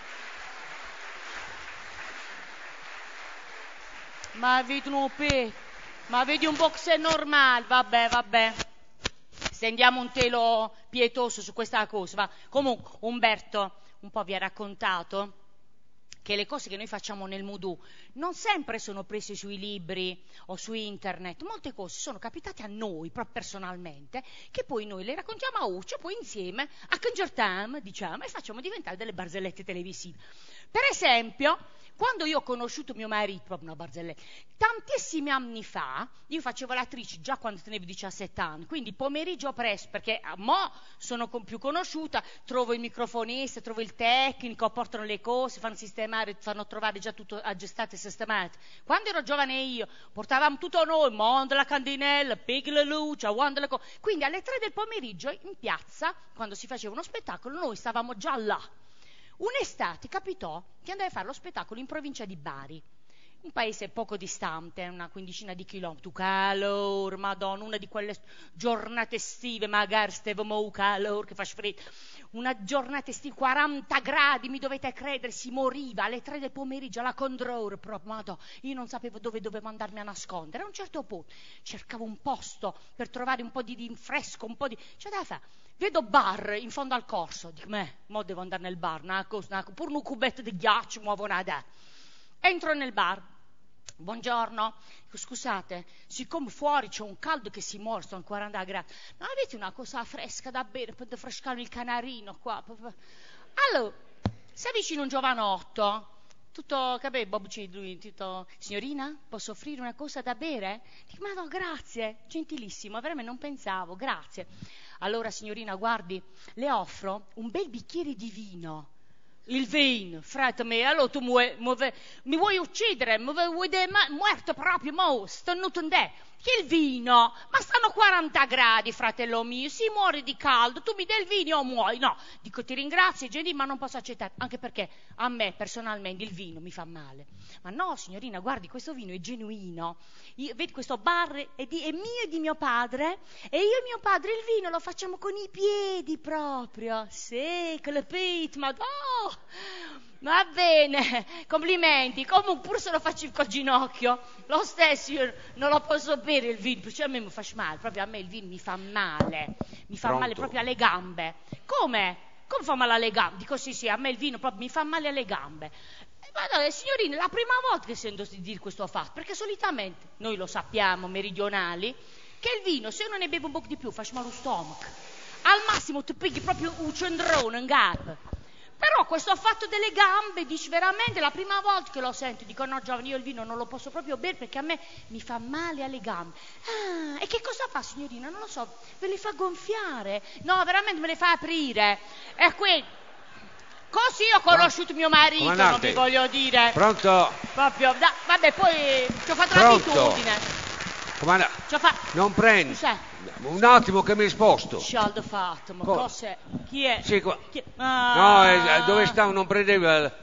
Ma vedi un pe, ma vedi un boxer normale, vabbè, vabbè. Stendiamo un telo pietoso su questa cosa, va. Comunque, Umberto un po' vi ha raccontato che le cose che noi facciamo nel Moodoo non sempre sono prese sui libri o su internet, molte cose sono capitate a noi, proprio personalmente, che poi noi le raccontiamo a Uccio, poi insieme acconcertiamo, diciamo, e facciamo diventare delle barzellette televisive. Per esempio, quando io ho conosciuto mio marito, proprio una barzelletta, tantissimi anni fa, io facevo l'attrice già quando tenevo diciassette anni, quindi pomeriggio presto, perché a mo' sono con- più conosciuta, trovo il microfonista, trovo il tecnico, portano le cose, fanno sistemare, fanno trovare già tutto aggiustato e sistemato. Quando ero giovane io, portavamo tutto noi, mondo la candinella, peghi la luce, aguando le cose. Quindi alle tre del pomeriggio in piazza, quando si faceva uno spettacolo, noi stavamo già là. Un'estate capitò che andai a fare lo spettacolo in provincia di Bari, un paese poco distante, una quindicina di chilometri. Calor, madonna, una di quelle giornate estive, magari stevamo calor che fa freddo. Una giornata estiva, quaranta gradi, mi dovete credere, si moriva alle tre del pomeriggio alla Condrore, proprio, madonna, io non sapevo dove dovevo andarmi a nascondere. A un certo punto cercavo un posto per trovare un po' di, di fresco, un po' di... Cioè, da fare. Vedo bar in fondo al corso, dico, me, mo devo andare nel bar, una cosa, una, pure un cubetto di ghiaccio, muovo nada. Entro nel bar, buongiorno, dico, scusate, siccome fuori c'è un caldo che si muore, sono quaranta gradi, ma avete una cosa fresca da bere per defrescare il canarino qua? Allora, si avvicina un giovanotto, tutto, capì, Bob C, lui, tutto, signorina, posso offrire una cosa da bere? Dico, ma no, grazie, gentilissimo, veramente non pensavo, grazie. Allora, signorina, guardi, le offro un bel bicchiere di vino. Il vino, frate me, allora tu muove, muove, mi vuoi uccidere, mi vuoi vedere morto proprio, mo, sto nutendo. Che il vino? Ma stanno quaranta gradi, fratello mio, si muore di caldo, tu mi dai il vino o muoio? No, dico ti ringrazio, Jenny, ma non posso accettare, anche perché a me personalmente il vino mi fa male. Ma no, signorina, guardi, questo vino è genuino. Io, vedi, questo bar è, di, è mio e di mio padre, e io e mio padre il vino lo facciamo con i piedi proprio. Sì, con le pit, ma no! Va bene, complimenti. Comunque pur se lo faccio col ginocchio, lo stesso io non lo posso bere il vino, perché a me mi fa male, proprio a me il vino mi fa male, mi fa Pronto? male proprio alle gambe. Come? Come fa male alle gambe? Dico sì sì, a me il vino proprio mi fa male alle gambe. E guardate, signorine, è la prima volta che sento di dire questo fatto, perché solitamente, noi lo sappiamo, meridionali, che il vino, se io non ne bevo un po' di più, fa male lo stomaco. Al massimo ti pigli proprio un cendrone, un gap. Però questo fatto delle gambe, dici veramente, la prima volta che lo sento, dico no giovane, io il vino non lo posso proprio bere perché a me mi fa male alle gambe. Ah, e che cosa fa signorina? Non lo so, ve le fa gonfiare? No, veramente me le fa aprire. E qui, così ho conosciuto mio marito, Comandante. non vi voglio dire. Pronto? Proprio, da, vabbè, poi ci ho fatto Pronto? l'abitudine. Comanda, Ci ho fa... non prendi. Cos'è? Un attimo che mi sposto. Scialdo fatto, ma Co- cos'è? Chi è? Sì, qua- Chi è? Ah. No, eh, dove stavo non prendeva... il-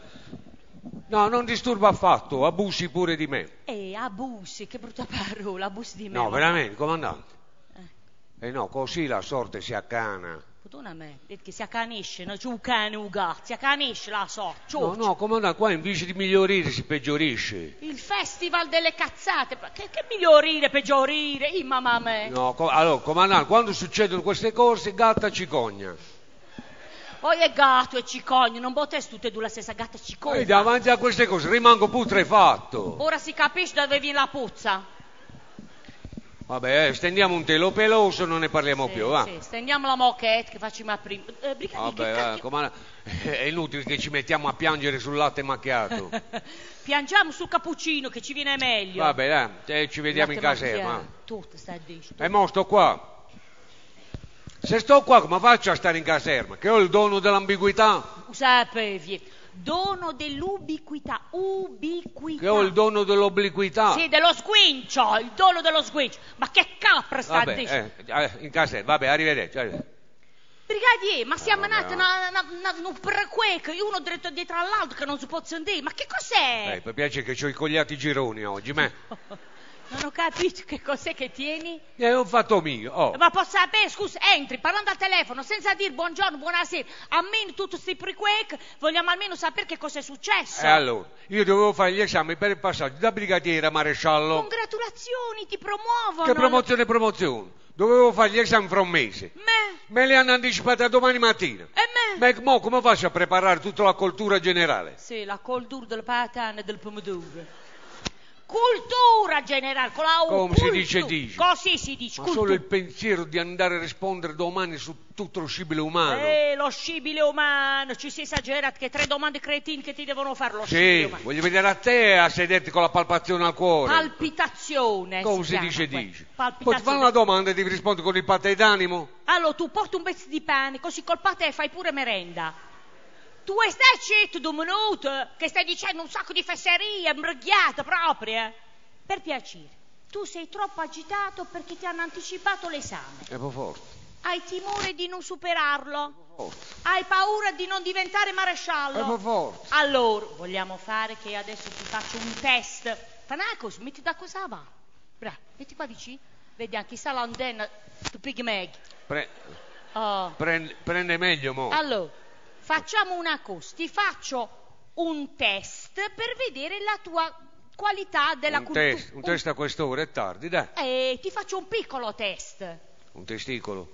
No, non disturba affatto, abusi pure di me. Eh, abusi, che brutta parola, abusi di me. No, ma- veramente, comandante. Eh. E no, così la sorte si accana. Perdonami, perché si accanisce, non c'è un cane o un gatto, si accanisce la so, No, no, comandante, qua invece di migliorare si peggiorisce. Il festival delle cazzate, ma che, che migliorire, peggiorire, i mamma me. No, co- allora, comandante, quando succedono queste cose, gatta cicogna. Poi è gatto e cicogno, non potete tutte e due la stessa gatta e cicogna. E davanti a queste cose rimango putrefatto. Ora si capisce da dove viene la puzza. Vabbè, eh, stendiamo un telo peloso, non ne parliamo Sì, più, va. sì, stendiamo la moquette che facciamo prima. Eh, brigadier, che Vabbè, va, cacchio- comandante, è inutile che ci mettiamo a piangere sul latte macchiato. Piangiamo sul cappuccino che ci viene meglio. Vabbè, dai, eh, ci vediamo in Latte caserma. macchiato, tutto sta a dire. E mo sto qua. Se sto qua, come faccio a stare in caserma? Che ho il dono dell'ambiguità? Sapevi. Dono dell'ubiquità, ubiquità. Che ho il dono dell'obliquità? Sì, dello squincio, il dono dello squincio. Ma che capra sta a Vabbè, dire? eh, eh, in caserma, vabbè, arrivederci. arrivederci. Brigadier, ma siamo vabbè, nati va. in un prequeco, uno dietro, dietro all'altro che non si può sentire. Ma che cos'è? Eh, per piacere che ho i cogliati gironi oggi, me. Non ho capito che cos'è che tieni. Eh, ho fatto mio, oh. Ma posso sapere, scusa, entri parlando al telefono senza dire buongiorno, buonasera. Almeno tutti questi prequec, vogliamo almeno sapere che cosa è successo. E allora, io dovevo fare gli esami per il passaggio da brigadiere a maresciallo. Congratulazioni, ti promuovono. Che promozione e promozione? Dovevo fare gli esami fra un mese. Me, Me li hanno anticipati a domani mattina. e me. Ma mo come faccio a preparare tutta la cultura generale? Sì, la cultura del patane e del pomodoro. Cultura generale, con la U. Come si cultu- dice, dice. Così si dice, Ma cultura. solo il pensiero di andare a rispondere domani su tutto lo scibile umano. Eh, lo scibile umano, ci si esagera che tre domande cretine che ti devono fare lo scibile Sì, umano. voglio vedere a te a sederti con la palpazione al cuore. Palpitazione. Come si chiama dice, quella. dice. Poi ti Palpitazione. fanno una domanda e devi rispondere con il patè d'animo. Allora, tu porti un pezzo di pane, così col patè fai pure merenda. Tu stai zitto due minuti, che stai dicendo un sacco di fesserie, imbrogliate proprio. eh. Per piacere, tu sei troppo agitato perché ti hanno anticipato l'esame. È po' forte. Hai timore di non superarlo? Forte. Hai paura di non diventare È po' maresciallo? forte. Allora, vogliamo fare che adesso ti faccio un test. Fanacos, metti da cosa va? Bravo, metti qua vicino. Vedi anche sta l'antenna, tu pighi meglio. Pre- Oh. prende, prende meglio mo. Allora, facciamo una cosa, ti faccio un test per vedere la tua qualità della un, cultura. test, un test a quest'ora è tardi, dai. Eh, ti faccio un piccolo test. Un testicolo.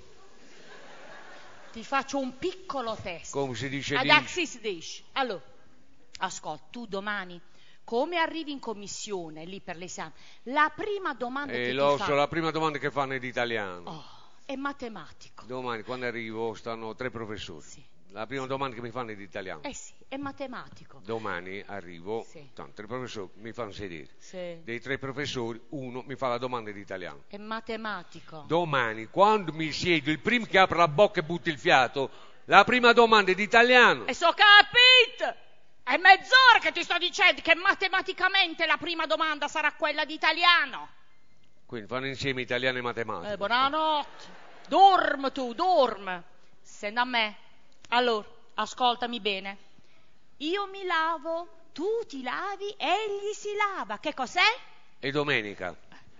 Ti faccio un piccolo test. Come si dice, Ad dice. Axis Dish. Allora, ascolta, tu domani, come arrivi in commissione lì per l'esame, la prima domanda Eh, che lo ti so, fa la prima domanda che fanno è di italiano. oh, è matematico. Domani, quando arrivo, stanno tre professori. Sì. La prima domanda che mi fanno è di italiano. Eh sì, è matematico. Domani arrivo, Sì. tanto tre professori mi fanno sedere. Sì, Dei tre professori, uno mi fa la domanda di italiano. è matematico. Domani, quando mi siedo, il primo che apre la bocca e butta il fiato, la prima domanda è di italiano. E so capito! È mezz'ora che ti sto dicendo che matematicamente la prima domanda sarà quella di italiano. Quindi fanno insieme italiano e matematica. Eh, buonanotte. Dorm tu, dorm. Senti a me. Allora, ascoltami bene. Io mi lavo, tu ti lavi, egli si lava. Che cos'è? E domenica?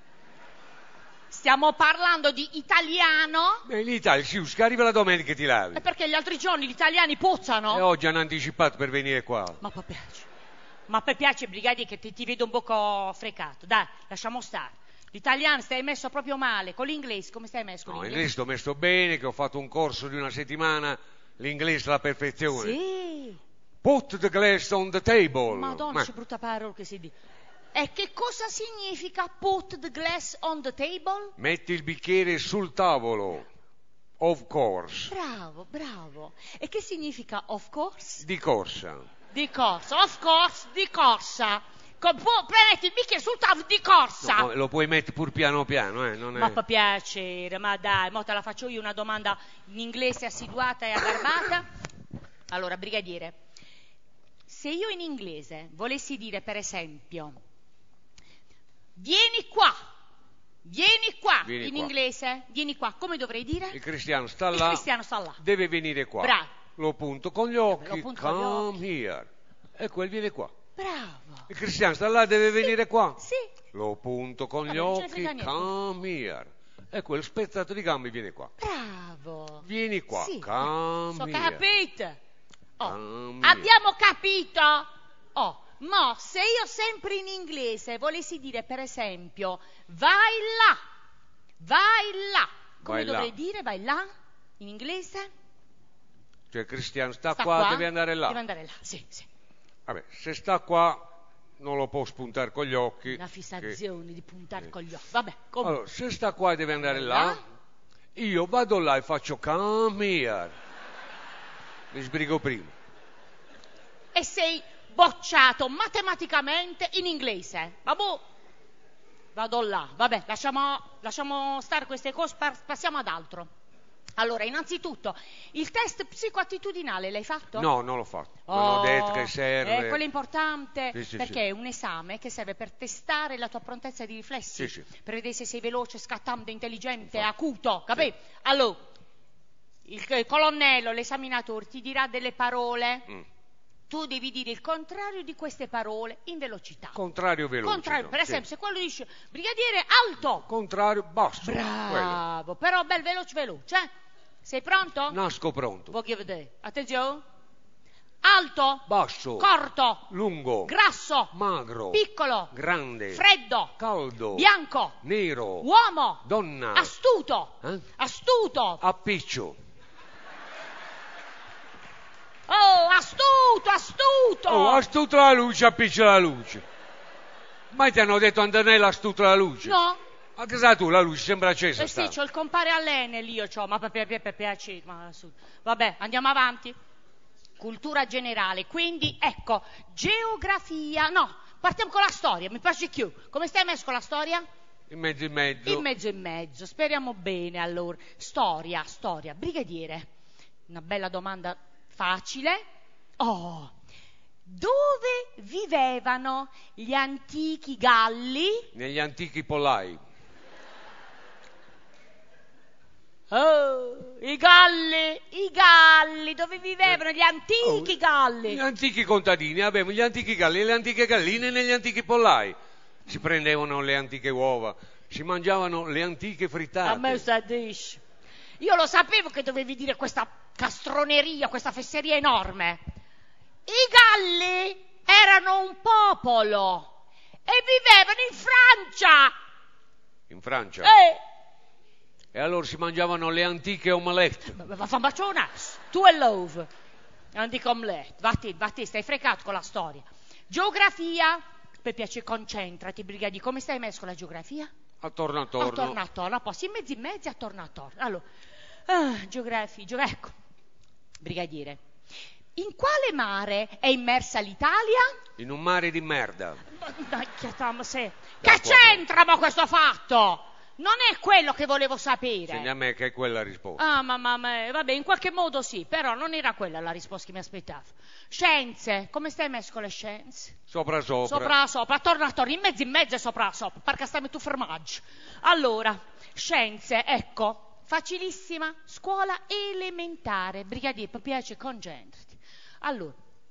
Stiamo parlando di italiano? E in Italia, sì, che arriva la domenica e ti lavi. È perché gli altri giorni gli italiani puzzano? E oggi hanno anticipato per venire qua. Ma per piace. Ma per piace, brigadier, che ti, ti vedo un poco frecato. Dai, lasciamo stare. L'italiano stai messo proprio male. Con l'inglese, come stai messo con No, in l'inglese? inglese sto messo bene, che ho fatto un corso di una settimana, l'inglese alla perfezione. Sì. Put the glass on the table. Madonna, Ma- che brutta parola che si dice. E che cosa significa put the glass on the table? Metti il bicchiere sul tavolo. Of course. Bravo, bravo. E che significa of course? Di corsa. Di corsa. Of course, di corsa. Con, pu- premetti il bicchiere sul tavolo di corsa. No, lo puoi mettere pur piano piano, eh, non è... Ma per piacere, ma dai, mo te la faccio io una domanda in inglese assiduata e aggarbata. Allora, brigadiere, se io in inglese volessi dire, per esempio, vieni qua, vieni qua, Vieni in qua. inglese, vieni qua, come dovrei dire? Il cristiano sta Il là, cristiano sta là. deve venire qua. Bravo. Lo punto con gli occhi, Lo punto con gli come here. E quel viene qua. Bravo. Il cristiano sta là, deve venire qua. Sì. Lo punto con Vabbè, gli non ce ne occhi, frega niente. come here. E quel spezzato di gambe viene qua. Bravo. Vieni qua, Sì. come So here. capite? Oh, Come here. abbiamo capito? Oh, mo se io sempre in inglese volessi dire per esempio vai là, vai là, come Vai là. dovrei dire vai là in inglese? Cioè Cristiano sta, Sta qua, deve andare là. Deve andare là, sì, sì. Vabbè, se sta qua non lo può spuntare con gli occhi. Una fissazione di puntare sì. con gli occhi. Vabbè, comunque. Allora, se sta qua e deve andare là, Là. io vado là e faccio come here. Mi sbrigo prima. E sei bocciato matematicamente in inglese. Vabbè, vado là. Vabbè, lasciamo, lasciamo stare queste cose, par- passiamo ad altro. Allora, innanzitutto, il test psicoattitudinale l'hai fatto? No, non l'ho fatto. Non Oh, ho detto che serve. Eh, quello è importante, Sì, sì, perché sì. è un esame che serve per testare la tua prontezza di riflessi, Sì, sì. per vedere se sei veloce, scattante, intelligente, Infatti. acuto, capito? Allora, il, il colonnello, l'esaminatore ti dirà delle parole, Mm. tu devi dire il contrario di queste parole in velocità. Contrario veloce. Contrario, no? per Sì. esempio, se quello dice brigadiere alto, Contrario basso. Quello. bravo, però bel veloce veloce, eh? Sei pronto? Nasco pronto. Voglio vedere, attenzione, alto, Basso. corto, Lungo. grasso, Magro. piccolo, Grande. freddo, Caldo. bianco, Nero. uomo, Donna. astuto, Eh? astuto, Appiccio. oh, astuto, astuto. Oh, astuto la luce, appiccio la luce. Mai ti hanno detto Antonella astuto la luce? No, Ma che sai tu, la luce sembra accesa. eh sì, sta. c'ho il compare all'Enel, io c'ho, ma per, per, per piacere, ma su. Vabbè, andiamo avanti. Cultura generale, quindi ecco, geografia, no, partiamo con la storia, mi piace più. Come stai messo con la storia? In mezzo in mezzo. In mezzo in mezzo, speriamo bene allora. Storia, storia, brigadiere. Una bella domanda facile. Oh, dove vivevano gli antichi Galli? Negli antichi polai. Oh, i Galli, i Galli, dove vivevano gli antichi Oh, Galli? Gli antichi contadini, avevamo gli antichi galli e le antiche galline negli antichi pollai. Si prendevano le antiche uova, si mangiavano le antiche frittate. A me sta dici. Io lo sapevo che dovevi dire questa castroneria, questa fesseria enorme. I Galli erano un popolo e vivevano in Francia. In Francia. Eh, E allora si mangiavano le antiche omelette. ma fa un bacione, tu e love. Antico omelette, vatti, vatti, stai fregato con la storia. Geografia, per piacere concentrati, brigadiere, come stai messo con la geografia? Attorno attorno. Attorno attorno, poi in mezzo in mezzo, attorno attorno. Allora, ah, geografia, geo- ecco, brigadiere, in quale mare è immersa l'Italia? In un mare di merda. Ma- dai, che tam- se- Da Che qua, c'entra mo questo fatto? Non è quello che volevo sapere. Segna a me che è quella la risposta. Ah, mamma mia, vabbè, in qualche modo sì, però non era quella la risposta che mi aspettavo. Scienze, come stai messo con le scienze? Sopra sopra. Sopra sopra, attorno attorno, in mezzo in mezzo e sopra sopra, perché stai tu formaggio. Allora, scienze, ecco, facilissima, scuola elementare, brigadiere, per piacere, concentrati. Allora,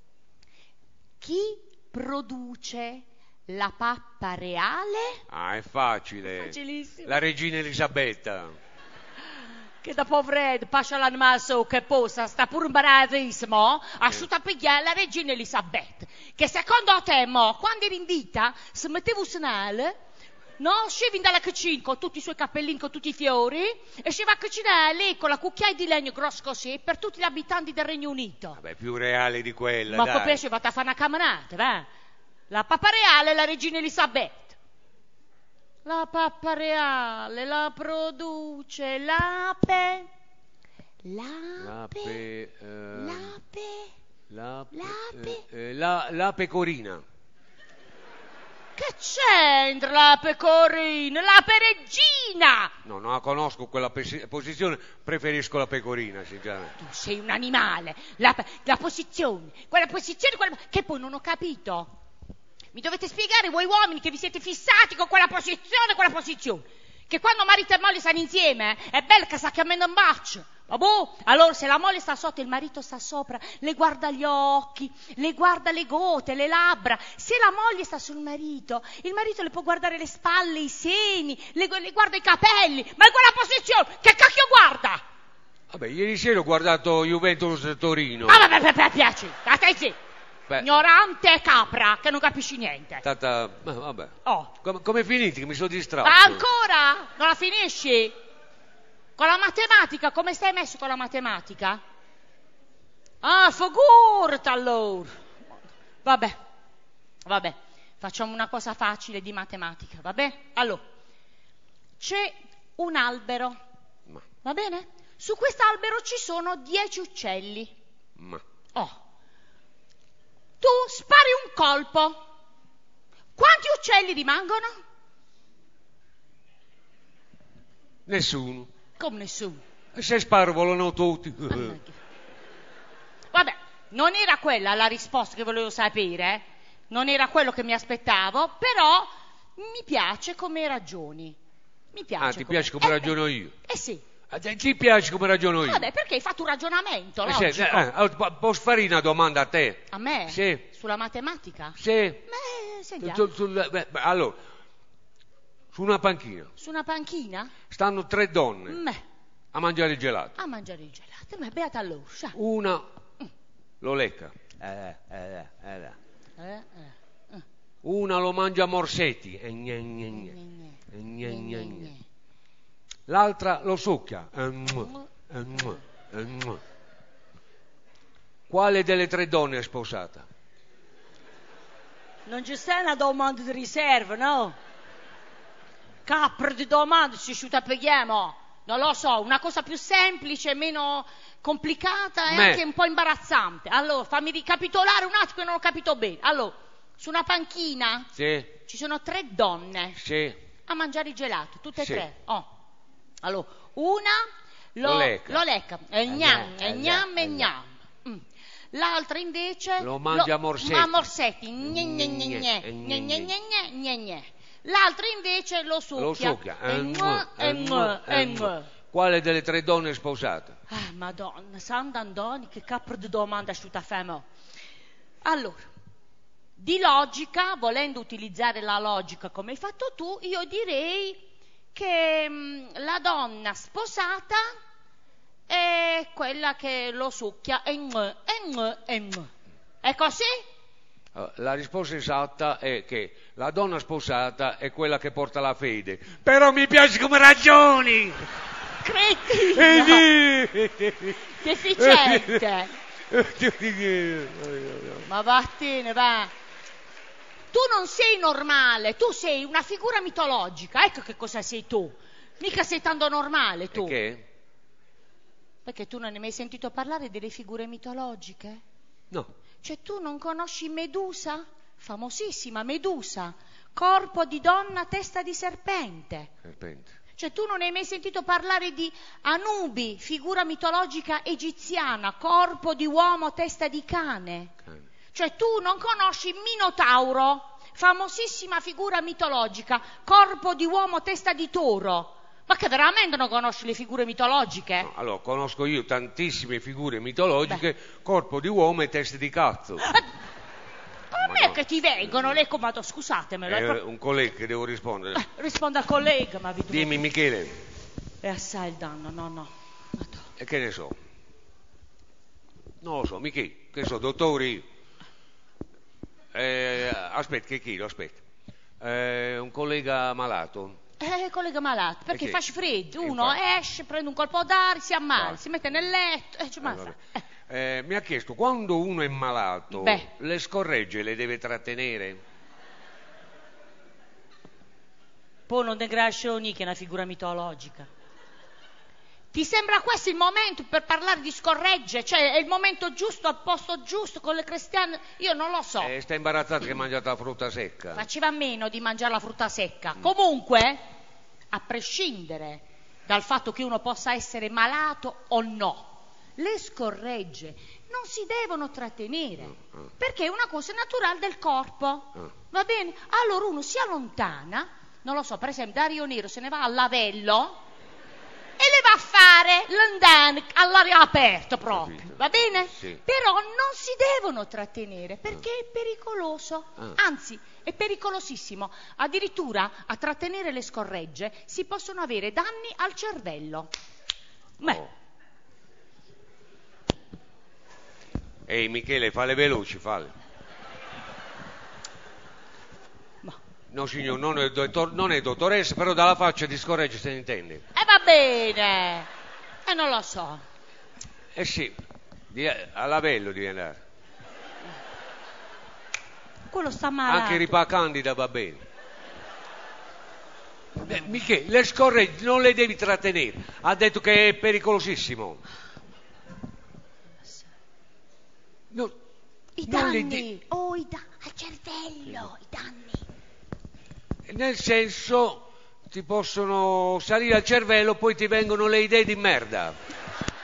chi produce la pappa reale? Ah, è facile. Facilissimo. La regina Elisabetta. Che da poveretto, pascia l'animale so che posa, sta pure imbarazissimo, asciutta a pigliare la regina Elisabetta, che secondo te, mo, quando eri in vita, si metteva un senale, no? Scevi dalla cucina con tutti i suoi cappellini, con tutti i fiori, e sceva a cucinare lì con la cucchiaia di legno grosso così per tutti gli abitanti del Regno Unito. Vabbè, più reale di quella, Ma dai. come piace, vado a fare una camerata, va? La pappa reale è la regina Elisabetta. La pappa reale la produce l'ape. L'ape. L'ape, eh, L'ape. l'ape, L'ape. eh, eh, la, la pecorina. Che c'entra la pecorina? La peregina! No, non la conosco quella pesi- posizione, preferisco la pecorina, sinceramente. Tu sei un animale. La, la posizione, quella posizione, quella... che poi non ho capito. Mi dovete spiegare voi uomini che vi siete fissati con quella posizione, quella posizione. Che che quando marito e moglie stanno insieme è bello che sta chiamando un bacio. Vabbè, allora se la moglie sta sotto e il marito sta sopra, le guarda gli occhi, le guarda le gote, le labbra. Se la moglie sta sul marito, il marito le può guardare le spalle, i seni, le, le guarda i capelli. Ma in quella posizione che cacchio guarda? Vabbè, ieri sera ho guardato Juventus Torino. Ah, vabbè, vabbè, piaci, stai zitto. Beh, Ignorante capra, che non capisci niente. Tata, ma vabbè. Oh. Come, come è finito che mi sono distratto? Ma ancora? Non la finisci? Con la matematica, come stai messo con la matematica? Ah, figurati allora. Vabbè, vabbè, facciamo una cosa facile di matematica, vabbè? Allora, c'è un albero, Ma, va bene? Su quest'albero ci sono dieci uccelli. ma, Oh. Tu spari un colpo. Quanti uccelli rimangono? nessuno. Come nessuno. E se sparo volano tutti. Vabbè, non era quella la risposta che volevo sapere, eh? Non era quello che mi aspettavo, però mi piace come ragioni. Mi piace. Ah, ti piace come eh, ragiono io? Eh sì. Ah, ti ti piace come ragiono io? Vabbè, perché hai fatto un ragionamento, Eh, sì, logico. eh, eh, po- posso fare una domanda a te? A me? Sì. Sulla matematica? Sì. Beh, sentiamo. Sul- sul- beh, beh, allora, su una panchina Su una panchina? stanno tre donne Me. a mangiare il gelato. A mangiare il gelato. Ma beata allora. sa. Una lo lecca, Eh, eh, eh, Eh, eh. una lo mangia a morsetti, e gne, gne, gne, Gne, e gne, gne, gne, gne, gne. gne. L'altra lo succhia. e mua, e mua, e mua. Quale delle tre donne è sposata? Non ci sta una domanda di riserva, no? Capra di domanda, ci sciutapeghiamo. Non lo so, una cosa più semplice, meno complicata e Me. anche un po' imbarazzante. Allora, fammi ricapitolare un attimo che non ho capito bene. Allora, su una panchina Sì, ci sono tre donne sì, a mangiare il gelato, tutte e Sì. tre. Oh. Allora, una lo, Lo lecca. lo lecca, e gnam, eh, e gnam, eh, e gnam. Mm. L'altra invece Lo mangia a morsetti. a morsetti. Gne, gne, gne, Gne, gne, gne, gne, gne, gne, gne, gne, gne. L'altra invece lo succhia. lo succhia. E e mua, mua, e e mua, mua, e e mua. mua. Quale delle tre donne è sposata? Ah, madonna, Sant'Andoni, che capro di domanda asciutta femo. Allora, di logica, volendo utilizzare la logica come hai fatto tu, io direi che mh, la donna sposata è quella che lo succhia e mua, e mua, e mua. È così? Uh, La risposta esatta è che la donna sposata è quella che porta la fede. Però mi piace come ragioni! Cretino! Deficiente! Ma vattene, va! Tu non sei normale, tu sei una figura mitologica, ecco che cosa sei tu. Mica sei tanto normale tu. Che? Perché tu non hai mai sentito parlare delle figure mitologiche? No. Cioè tu non conosci Medusa? Famosissima Medusa, corpo di donna, testa di serpente. Serpente. Cioè tu non hai mai sentito parlare di Anubi, figura mitologica egiziana, corpo di uomo, testa di cane. Cane. Cioè tu non conosci Minotauro, famosissima figura mitologica, corpo di uomo, testa di toro. Ma che veramente non conosci le figure mitologiche? No, allora, conosco io tantissime figure mitologiche, corpo di uomo e teste di cazzo. A me no. che ti vengono, lei comando, scusatemelo. È è pro- un collega che devo rispondere. Eh, risponda al collega, ma vi Dimmi, Michele, è assai il danno, no, no. Madonna. e che ne so? Non lo so, Michele, che so, dottori? Eh, aspetta, che chiedo, aspetta. Eh, un collega malato. Eh, collega malato, perché Perché? fa freddo, Eh, uno infatti. esce, prende un colpo d'aria, si ammala, Vai. si mette nel letto, e ci Eh, ammazza. vabbè. Eh, Eh, mi ha chiesto, quando uno è malato, Beh. le scorregge le deve trattenere? Poi non te grascioni che è una figura mitologica. Ti sembra questo il momento per parlare di scorregge? Cioè è il momento giusto, al posto giusto, con le cristiane? Io non lo so. Eh, sta imbarazzata che ha mangiato la frutta secca. Faceva meno di mangiare la frutta secca. Comunque, a prescindere dal fatto che uno possa essere malato o no, le scorregge non si devono trattenere, perché è una cosa naturale del corpo. Va bene? Allora uno si allontana, non lo so, per esempio Dario Nero se ne va a Lavello e le va a fare l'andan all'aria aperta proprio, Capito. va bene? Sì. Però non si devono trattenere perché è pericoloso, Ah. anzi è pericolosissimo. Addirittura a trattenere le scorregge si possono avere danni al cervello. Beh, Oh. Ehi Michele, falle veloci, falle. ma- No signor, non è, dottor- non è dottoressa, però dalla faccia di scorregge se ne intende. E va bene, e non lo so. Eh sì, di, a Lavello devi andare. Quello sta malato. Anche Ripa Candida va bene. Eh, Michele, le scorregge non le devi trattenere. Ha detto che è pericolosissimo. No, I non le danni, de- oh, i danni al cervello, i danni. nel senso, ti possono salire al cervello, poi ti vengono le idee di merda.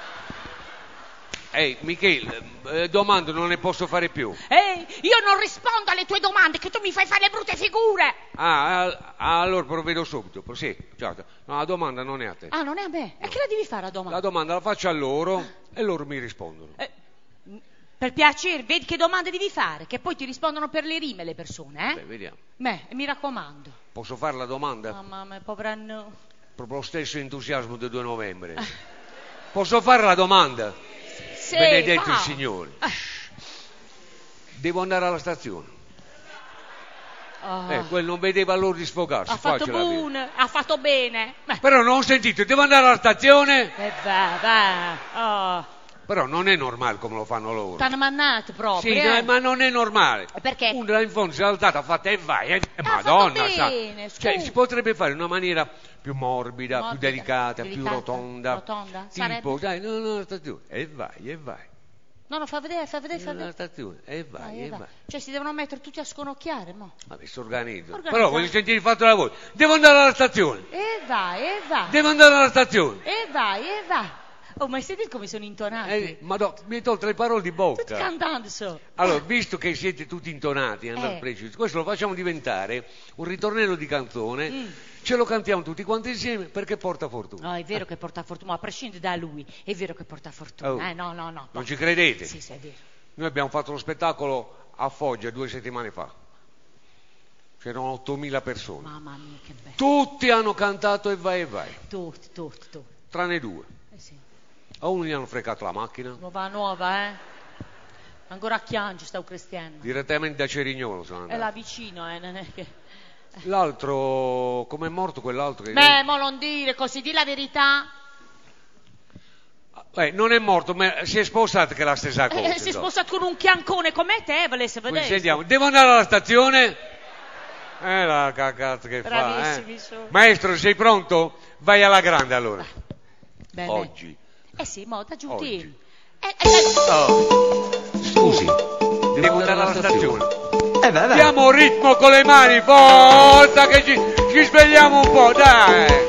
Ehi, Michele, eh, domande non ne posso fare più. Ehi, io non rispondo alle tue domande, che tu mi fai fare le brutte figure. Ah, ah, ah, allora provvedo subito. Sì, certo. No, la domanda non è a te. Ah, non è a me? E che la devi fare la domanda? La domanda la faccio a loro e loro mi rispondono. Eh, per piacere, vedi che domande devi fare, che poi ti rispondono per le rime le persone, eh? Beh, vediamo. Beh, mi raccomando. Posso fare la domanda? Mamma mia, poverano. Proprio lo stesso entusiasmo del due novembre. Posso fare la domanda? Sì, Benedetto va. il Signore. Devo andare alla stazione. Oh. Eh, quel non vedeva l'ora di sfogarsi. Ha fatto faccela via. bene, ha fatto bene. Beh, Però non ho sentito, devo andare alla stazione. e va, va. Oh, Però non è normale come lo fanno loro. t'hanno mannato proprio. Sì, eh? no, ma non è normale. E perché? Uno là in fondo si è alzato, ha fatto e vai, e Ha madonna, fatto sa. bene, Cioè, scusa. si potrebbe fare in una maniera più morbida, più Morbida, delicata, più delicata, rotonda. rotonda, Tipo, sarebbe? dai, no, no, alla stazione, e vai, e vai. No, no, fa vedere, fa vedere, fa Alla vedere. stazione, e vai, Vai, e vai. vai. Cioè si devono mettere tutti a sconocchiare, mo. Vabbè, si organizza. Organizza. Però voglio sentire il fatto lavoro. Devo andare alla stazione. E vai, e vai. Devo andare alla stazione. E vai, e vai. Oh, ma hai sentito come sono intonati? Eh, ma no, mi hai tolto le parole di Tutti bocca. cantando so. Allora, visto che siete tutti intonati, andate Eh. precisi, questo lo facciamo diventare un ritornello di canzone, Mm. ce lo cantiamo tutti quanti insieme perché porta fortuna. No, è vero che porta fortuna, ma a prescindere da lui, è vero che porta fortuna. Oh. Eh, no, no, no. Non ci credete? Sì, sì, è vero. Noi abbiamo fatto lo spettacolo a Foggia due settimane fa. C'erano ottomila persone. Mamma mia, che bello. Tutti hanno cantato e vai e vai, Tutti, tutti, tutti. tranne due. Eh sì. A uno gli hanno fregato la macchina, Nuova, nuova, eh. Ancora a Chiangi sta un cristiano. direttamente da Cerignolo sono È andato. là vicino, eh, non è che... L'altro, come è morto quell'altro? Che... Beh, mo non dire così, di la verità. Eh, non è morto, ma si è sposato che è la stessa cosa. Eh, si è insomma. sposato con un chiancone come te, volesse Quindi vedere. sentiamo, devo andare alla stazione? Eh, la cagata che fa, Bravissimi eh. sono. Maestro, sei pronto? Vai alla grande allora. Beh, beh. Oggi. Eh sì, mo da giù Oggi. tempo. Eh, eh, Oh. Scusi, devo andare alla stazione. Eh, vai, vai. Diamo un ritmo con le mani, forza che ci, ci svegliamo un po', dai.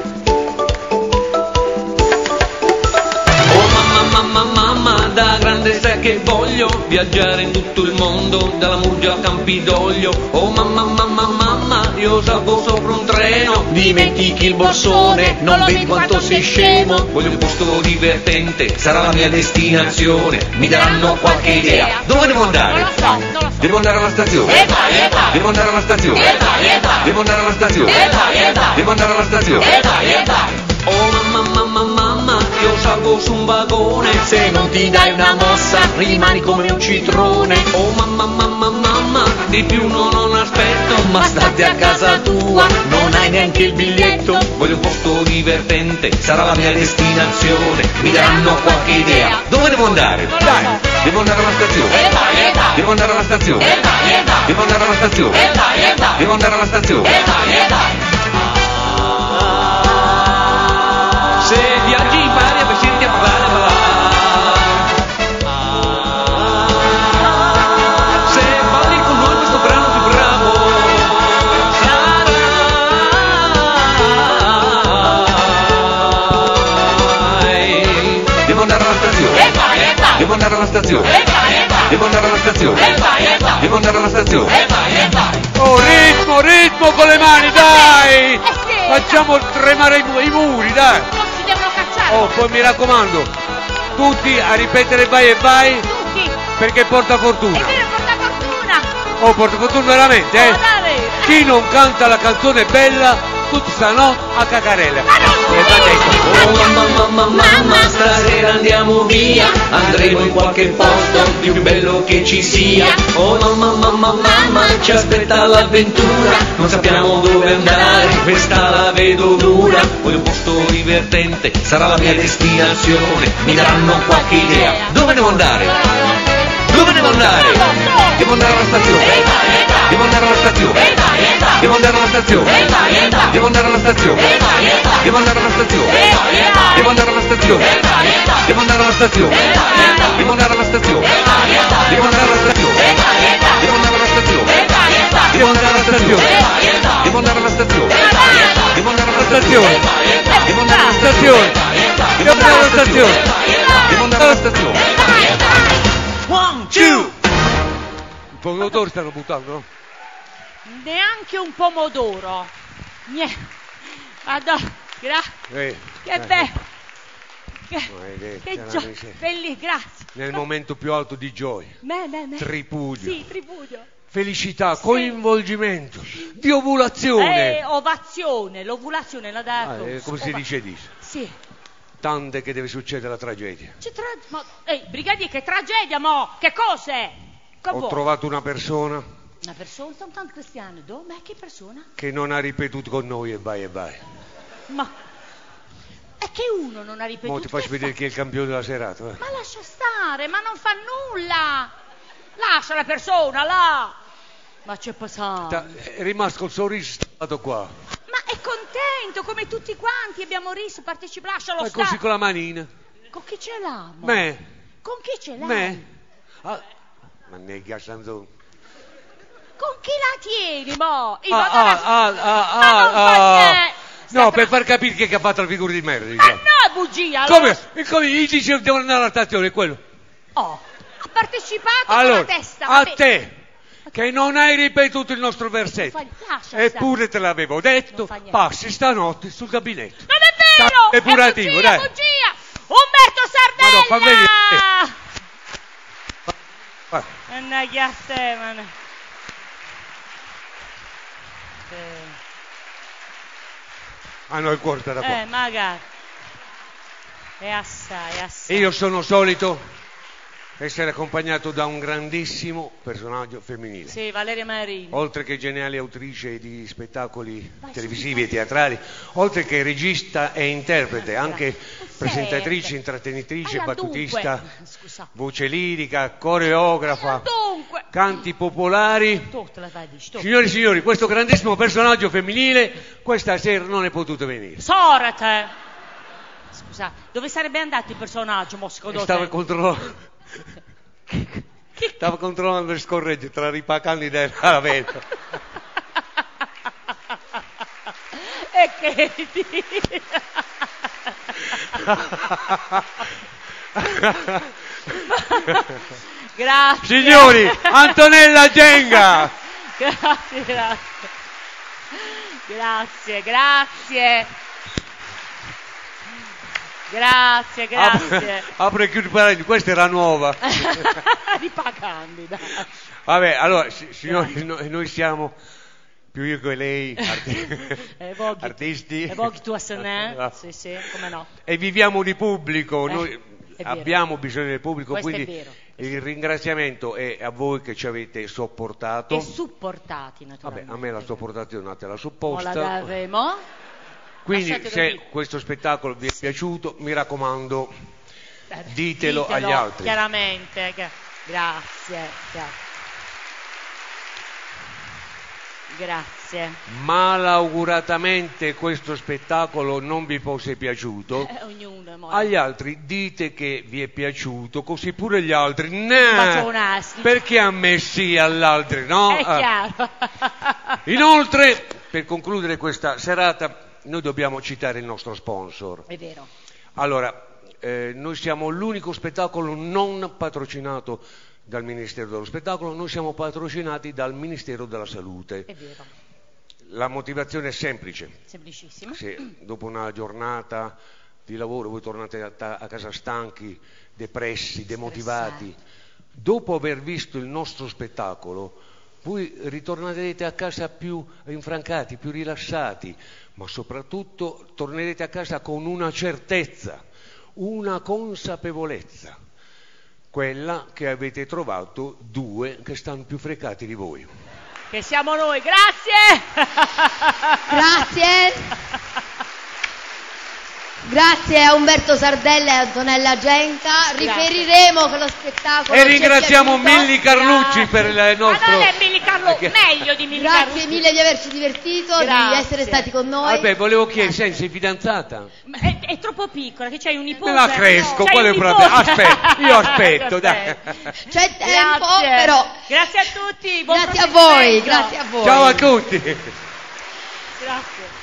Oh mamma, mamma, mamma, da grande sai che voglio viaggiare in tutto il mondo, dalla Murgia a Campidoglio. Oh mamma, mamma, mamma, io salgo sopra un treno, Dimentichi il borsone, non vedi quanto sei scemo. voglio un posto divertente, sarà la mia destinazione. Mi daranno qualche idea, dove devo andare? Non lo so, non lo so. Devo andare alla stazione. E vai, e vai. Devo andare alla stazione. E vai, e vai. Devo andare alla stazione. E vai, e vai. Devo andare alla stazione. E vai, e vai. Oh mamma, mamma, mamma, io salgo su un vagone. Se non ti dai una mossa, rimani come un citrone. Oh mamma, mamma, mamma, di più non, non aspetto. Ma state a casa tua, non hai neanche il biglietto. Voglio un posto divertente, sarà la mia destinazione. Mi daranno qualche idea, dove devo andare? Non lo Dai, so. devo andare alla stazione. E vai, e vai. Devo andare alla stazione. E vai, e vai. Devo andare alla stazione. E vai, e vai. Devo andare alla stazione. E vai, e vai. Se viaggi impari a vestirti a parlare, a ballare. Se balli con noi questo brano più bravo sarai. Devo andare alla stazione. E vai, e vai. Devo andare alla stazione. E vai, e vai. devo andare alla stazione, e vai, e vai, devo andare alla stazione. e vai, e vai. Oh, ritmo, ritmo con le mani, dai! Eh sì, Facciamo tremare i, mu- i muri, dai! non si devono cacciare. Oh, poi mi raccomando, tutti a ripetere vai e vai, Tutti. perché porta È fortuna. vero, porta fortuna. Oh, porta fortuna veramente, eh? Oh, dai. Chi non canta la canzone bella, tutti stanno a cacarella. Ma non E va detto. Oh mamma, mamma, mamma, stasera andiamo via, andremo in qualche posto di più bello che ci sia. Oh mamma, mamma, mamma, ci aspetta l'avventura, non sappiamo dove andare, questa la vedo dura. Poi un posto divertente sarà la mia destinazione, mi daranno qualche idea. Dove devo andare? Dove devo andare? Devo andare alla stazione, devo andare alla stazione, devo andare alla stazione, devo andare alla stazione, devo andare alla stazione, devo andare alla stazione, devo andare alla stazione, devo andare alla stazione, devo andare alla stazione, devo andare alla stazione, devo andare alla stazione, devo andare alla stazione, devo andare alla stazione, devo andare alla stazione, devo andare alla stazione, devo andare alla stazione. One, two. I pomodori stanno buttando, no? Neanche un pomodoro. Niente. Madonna, grazie. Eh, Che eh, bello. Che, maledetta che la gio- miseria. belli, grazie. Nel momento più alto di gioia, Me, me, me. tripudio, Sì, tripudio. felicità, coinvolgimento, di ovulazione. Eh, ovazione, l'ovulazione l'ha Ah, dato. eh, come si Ova- dice dice? Sì. Tante che deve succedere la tragedia. C'è tra... Ma... Ehi, brigadier, che tragedia, mo! Che cos'è? Che Ho vuoi? trovato una persona Una persona, sono tanti cristiani, dove? Ma che persona? che non ha ripetuto con noi e vai e vai. Ma... È che uno non ha ripetuto. Mo ti faccio che vedere fa? chi è il campione della serata. eh. Ma lascia stare, ma non fa nulla. Lascia la persona là. Ma c'è passato. Ta- È rimasto col sorriso stato qua. Ma è contento come tutti quanti, abbiamo riso, partecipato, lascialo Ma stare. così con la manina. Con chi ce l'ha? mo? Me, Con chi ce l'ha? me. Ah, ma nega Sanzone. Con chi la tieni, mo? Io Ah, vado alla- ah, ah, ah, Ma non ah, fa ah. niente. No, Sta per tra- far capire che ha fatto la figura di merda. Ah diciamo. no, è bugia. allora- Come? E come gli dice devo andare alla stazione, quello? Oh, ha partecipato Allora, con la testa. a vabbè. te, che non hai ripetuto il nostro versetto, Non fa- lascia eppure te l'avevo detto, Non fa niente. passi stanotte sul gabinetto. Non è vero! È depurativo, bugia, dai. bugia! Umberto Ma no, fa Sardella! venire. Vai. Mannaggia a te, man. Eh, Ah no, il cuore sta da qua. eh, magari. È assai, è assai. Io sono solito essere accompagnato da un grandissimo personaggio femminile. Sì, Valeria Marini. Oltre che geniale autrice di spettacoli Vai, televisivi e teatrali, oltre che regista e interprete, anche Sempre. presentatrice, intrattenitrice, Allora, battutista, dunque, scusa. voce lirica, coreografa, Dunque, canti popolari. tu te la fai di sto. Signori e signori, questo grandissimo personaggio femminile questa sera non è potuto venire. Sorete! Scusa, dove sarebbe andato il personaggio, mo, secondo Stava te? controllando, stava controllando il scorreggio tra Ripacani e la Vento. E che dire? Grazie. Signori, Antonella Genga! Grazie, grazie. Grazie, grazie. Grazie, grazie. Apre, apre e chiude i parenti, questa era nuova. Ripagandi, dai. Vabbè, allora, si- signori, no- noi siamo, più io che lei, arti- E voghi- artisti, E voghi tu a se ne? Ah. Sì, sì, come no. e viviamo di pubblico, Eh, noi è vero. abbiamo bisogno del pubblico, Questo è quindi vero, il ringraziamento è a voi che ci avete sopportato. E supportati, Vabbè, naturalmente. a me la sopportazione te la Mo la supposta. daremo. Quindi lasciate se così. questo spettacolo vi è piaciuto, mi raccomando, Eh, ditelo agli altri. Chiaramente. che- Grazie. Grazie. Grazie. malauguratamente questo spettacolo non vi fosse piaciuto, Eh, ognuno. mo- agli altri dite che vi è piaciuto, così pure gli altri Faccio no, un asino. perché a me sì, all'altri no. È Ah. chiaro. Inoltre, per concludere questa serata, noi dobbiamo citare il nostro sponsor. È vero. Allora, eh, noi siamo l'unico spettacolo non patrocinato dal Ministero dello Spettacolo, noi siamo patrocinati dal Ministero della Salute. È vero. La motivazione è semplice. Semplicissima. Se dopo una giornata di lavoro voi tornate a, a casa stanchi, depressi, demotivati, dopo aver visto il nostro spettacolo, voi ritornerete a casa più infrancati, più rilassati, ma soprattutto tornerete a casa con una certezza, una consapevolezza, quella che avete trovato due che stanno più frecati di voi. Che siamo noi, grazie! Grazie! Grazie a Umberto Sardella e a Antonella Genca, riferiremo che lo spettacolo E ringraziamo ci è piaciuto. Milli Carlucci per il nostro... Ma non è Milli Carlo, meglio di Milli Carlucci. Grazie mille di averci divertito, di Grazie. essere stati con noi. Vabbè, volevo chiedere, sei, sei fidanzata? Ma È, è troppo piccola, che c'hai un nipote. Me la cresco, C'hai quale un problema? nipote. Aspetta, io aspetto, dai. Aspetta. C'è tempo, Grazie. però. Grazie a tutti, buon Grazie a voi, proseguimento. grazie a voi. Ciao a tutti. Grazie.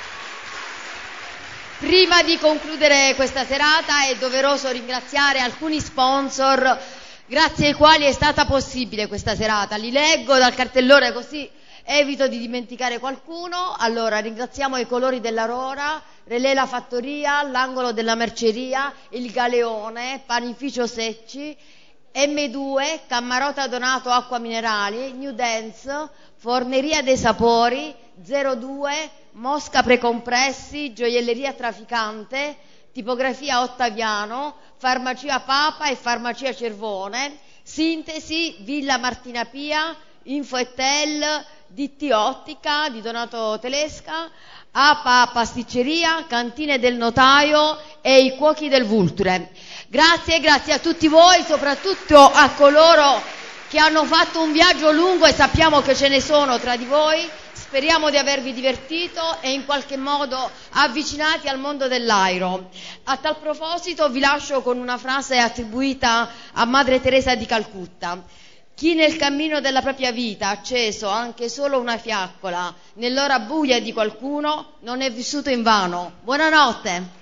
Prima di concludere questa serata è doveroso ringraziare alcuni sponsor grazie ai quali è stata possibile questa serata. Li leggo dal cartellone così evito di dimenticare qualcuno. Allora, ringraziamo i colori dell'Aurora, Relè la Fattoria, l'Angolo della Merceria, il Galeone, Panificio Secci, M due, Cammarota Donato Acqua Minerali, New Dance, Forneria dei Sapori, zero due, Mosca Precompressi, Gioielleria Traficante, Tipografia Ottaviano, Farmacia Papa e Farmacia Cervone, Sintesi, Villa Martina Pia, Info e Tel, D T Ottica di Donato Telesca, A P A Pasticceria, Cantine del Notaio e i Cuochi del Vulture. Grazie, grazie a tutti voi, soprattutto a coloro che hanno fatto un viaggio lungo e sappiamo che ce ne sono tra di voi. Speriamo di avervi divertito e in qualche modo avvicinati al mondo dell'airo. A tal proposito vi lascio con una frase attribuita a Madre Teresa di Calcutta. Chi nel cammino della propria vita ha acceso anche solo una fiaccola nell'ora buia di qualcuno non è vissuto invano. Buonanotte!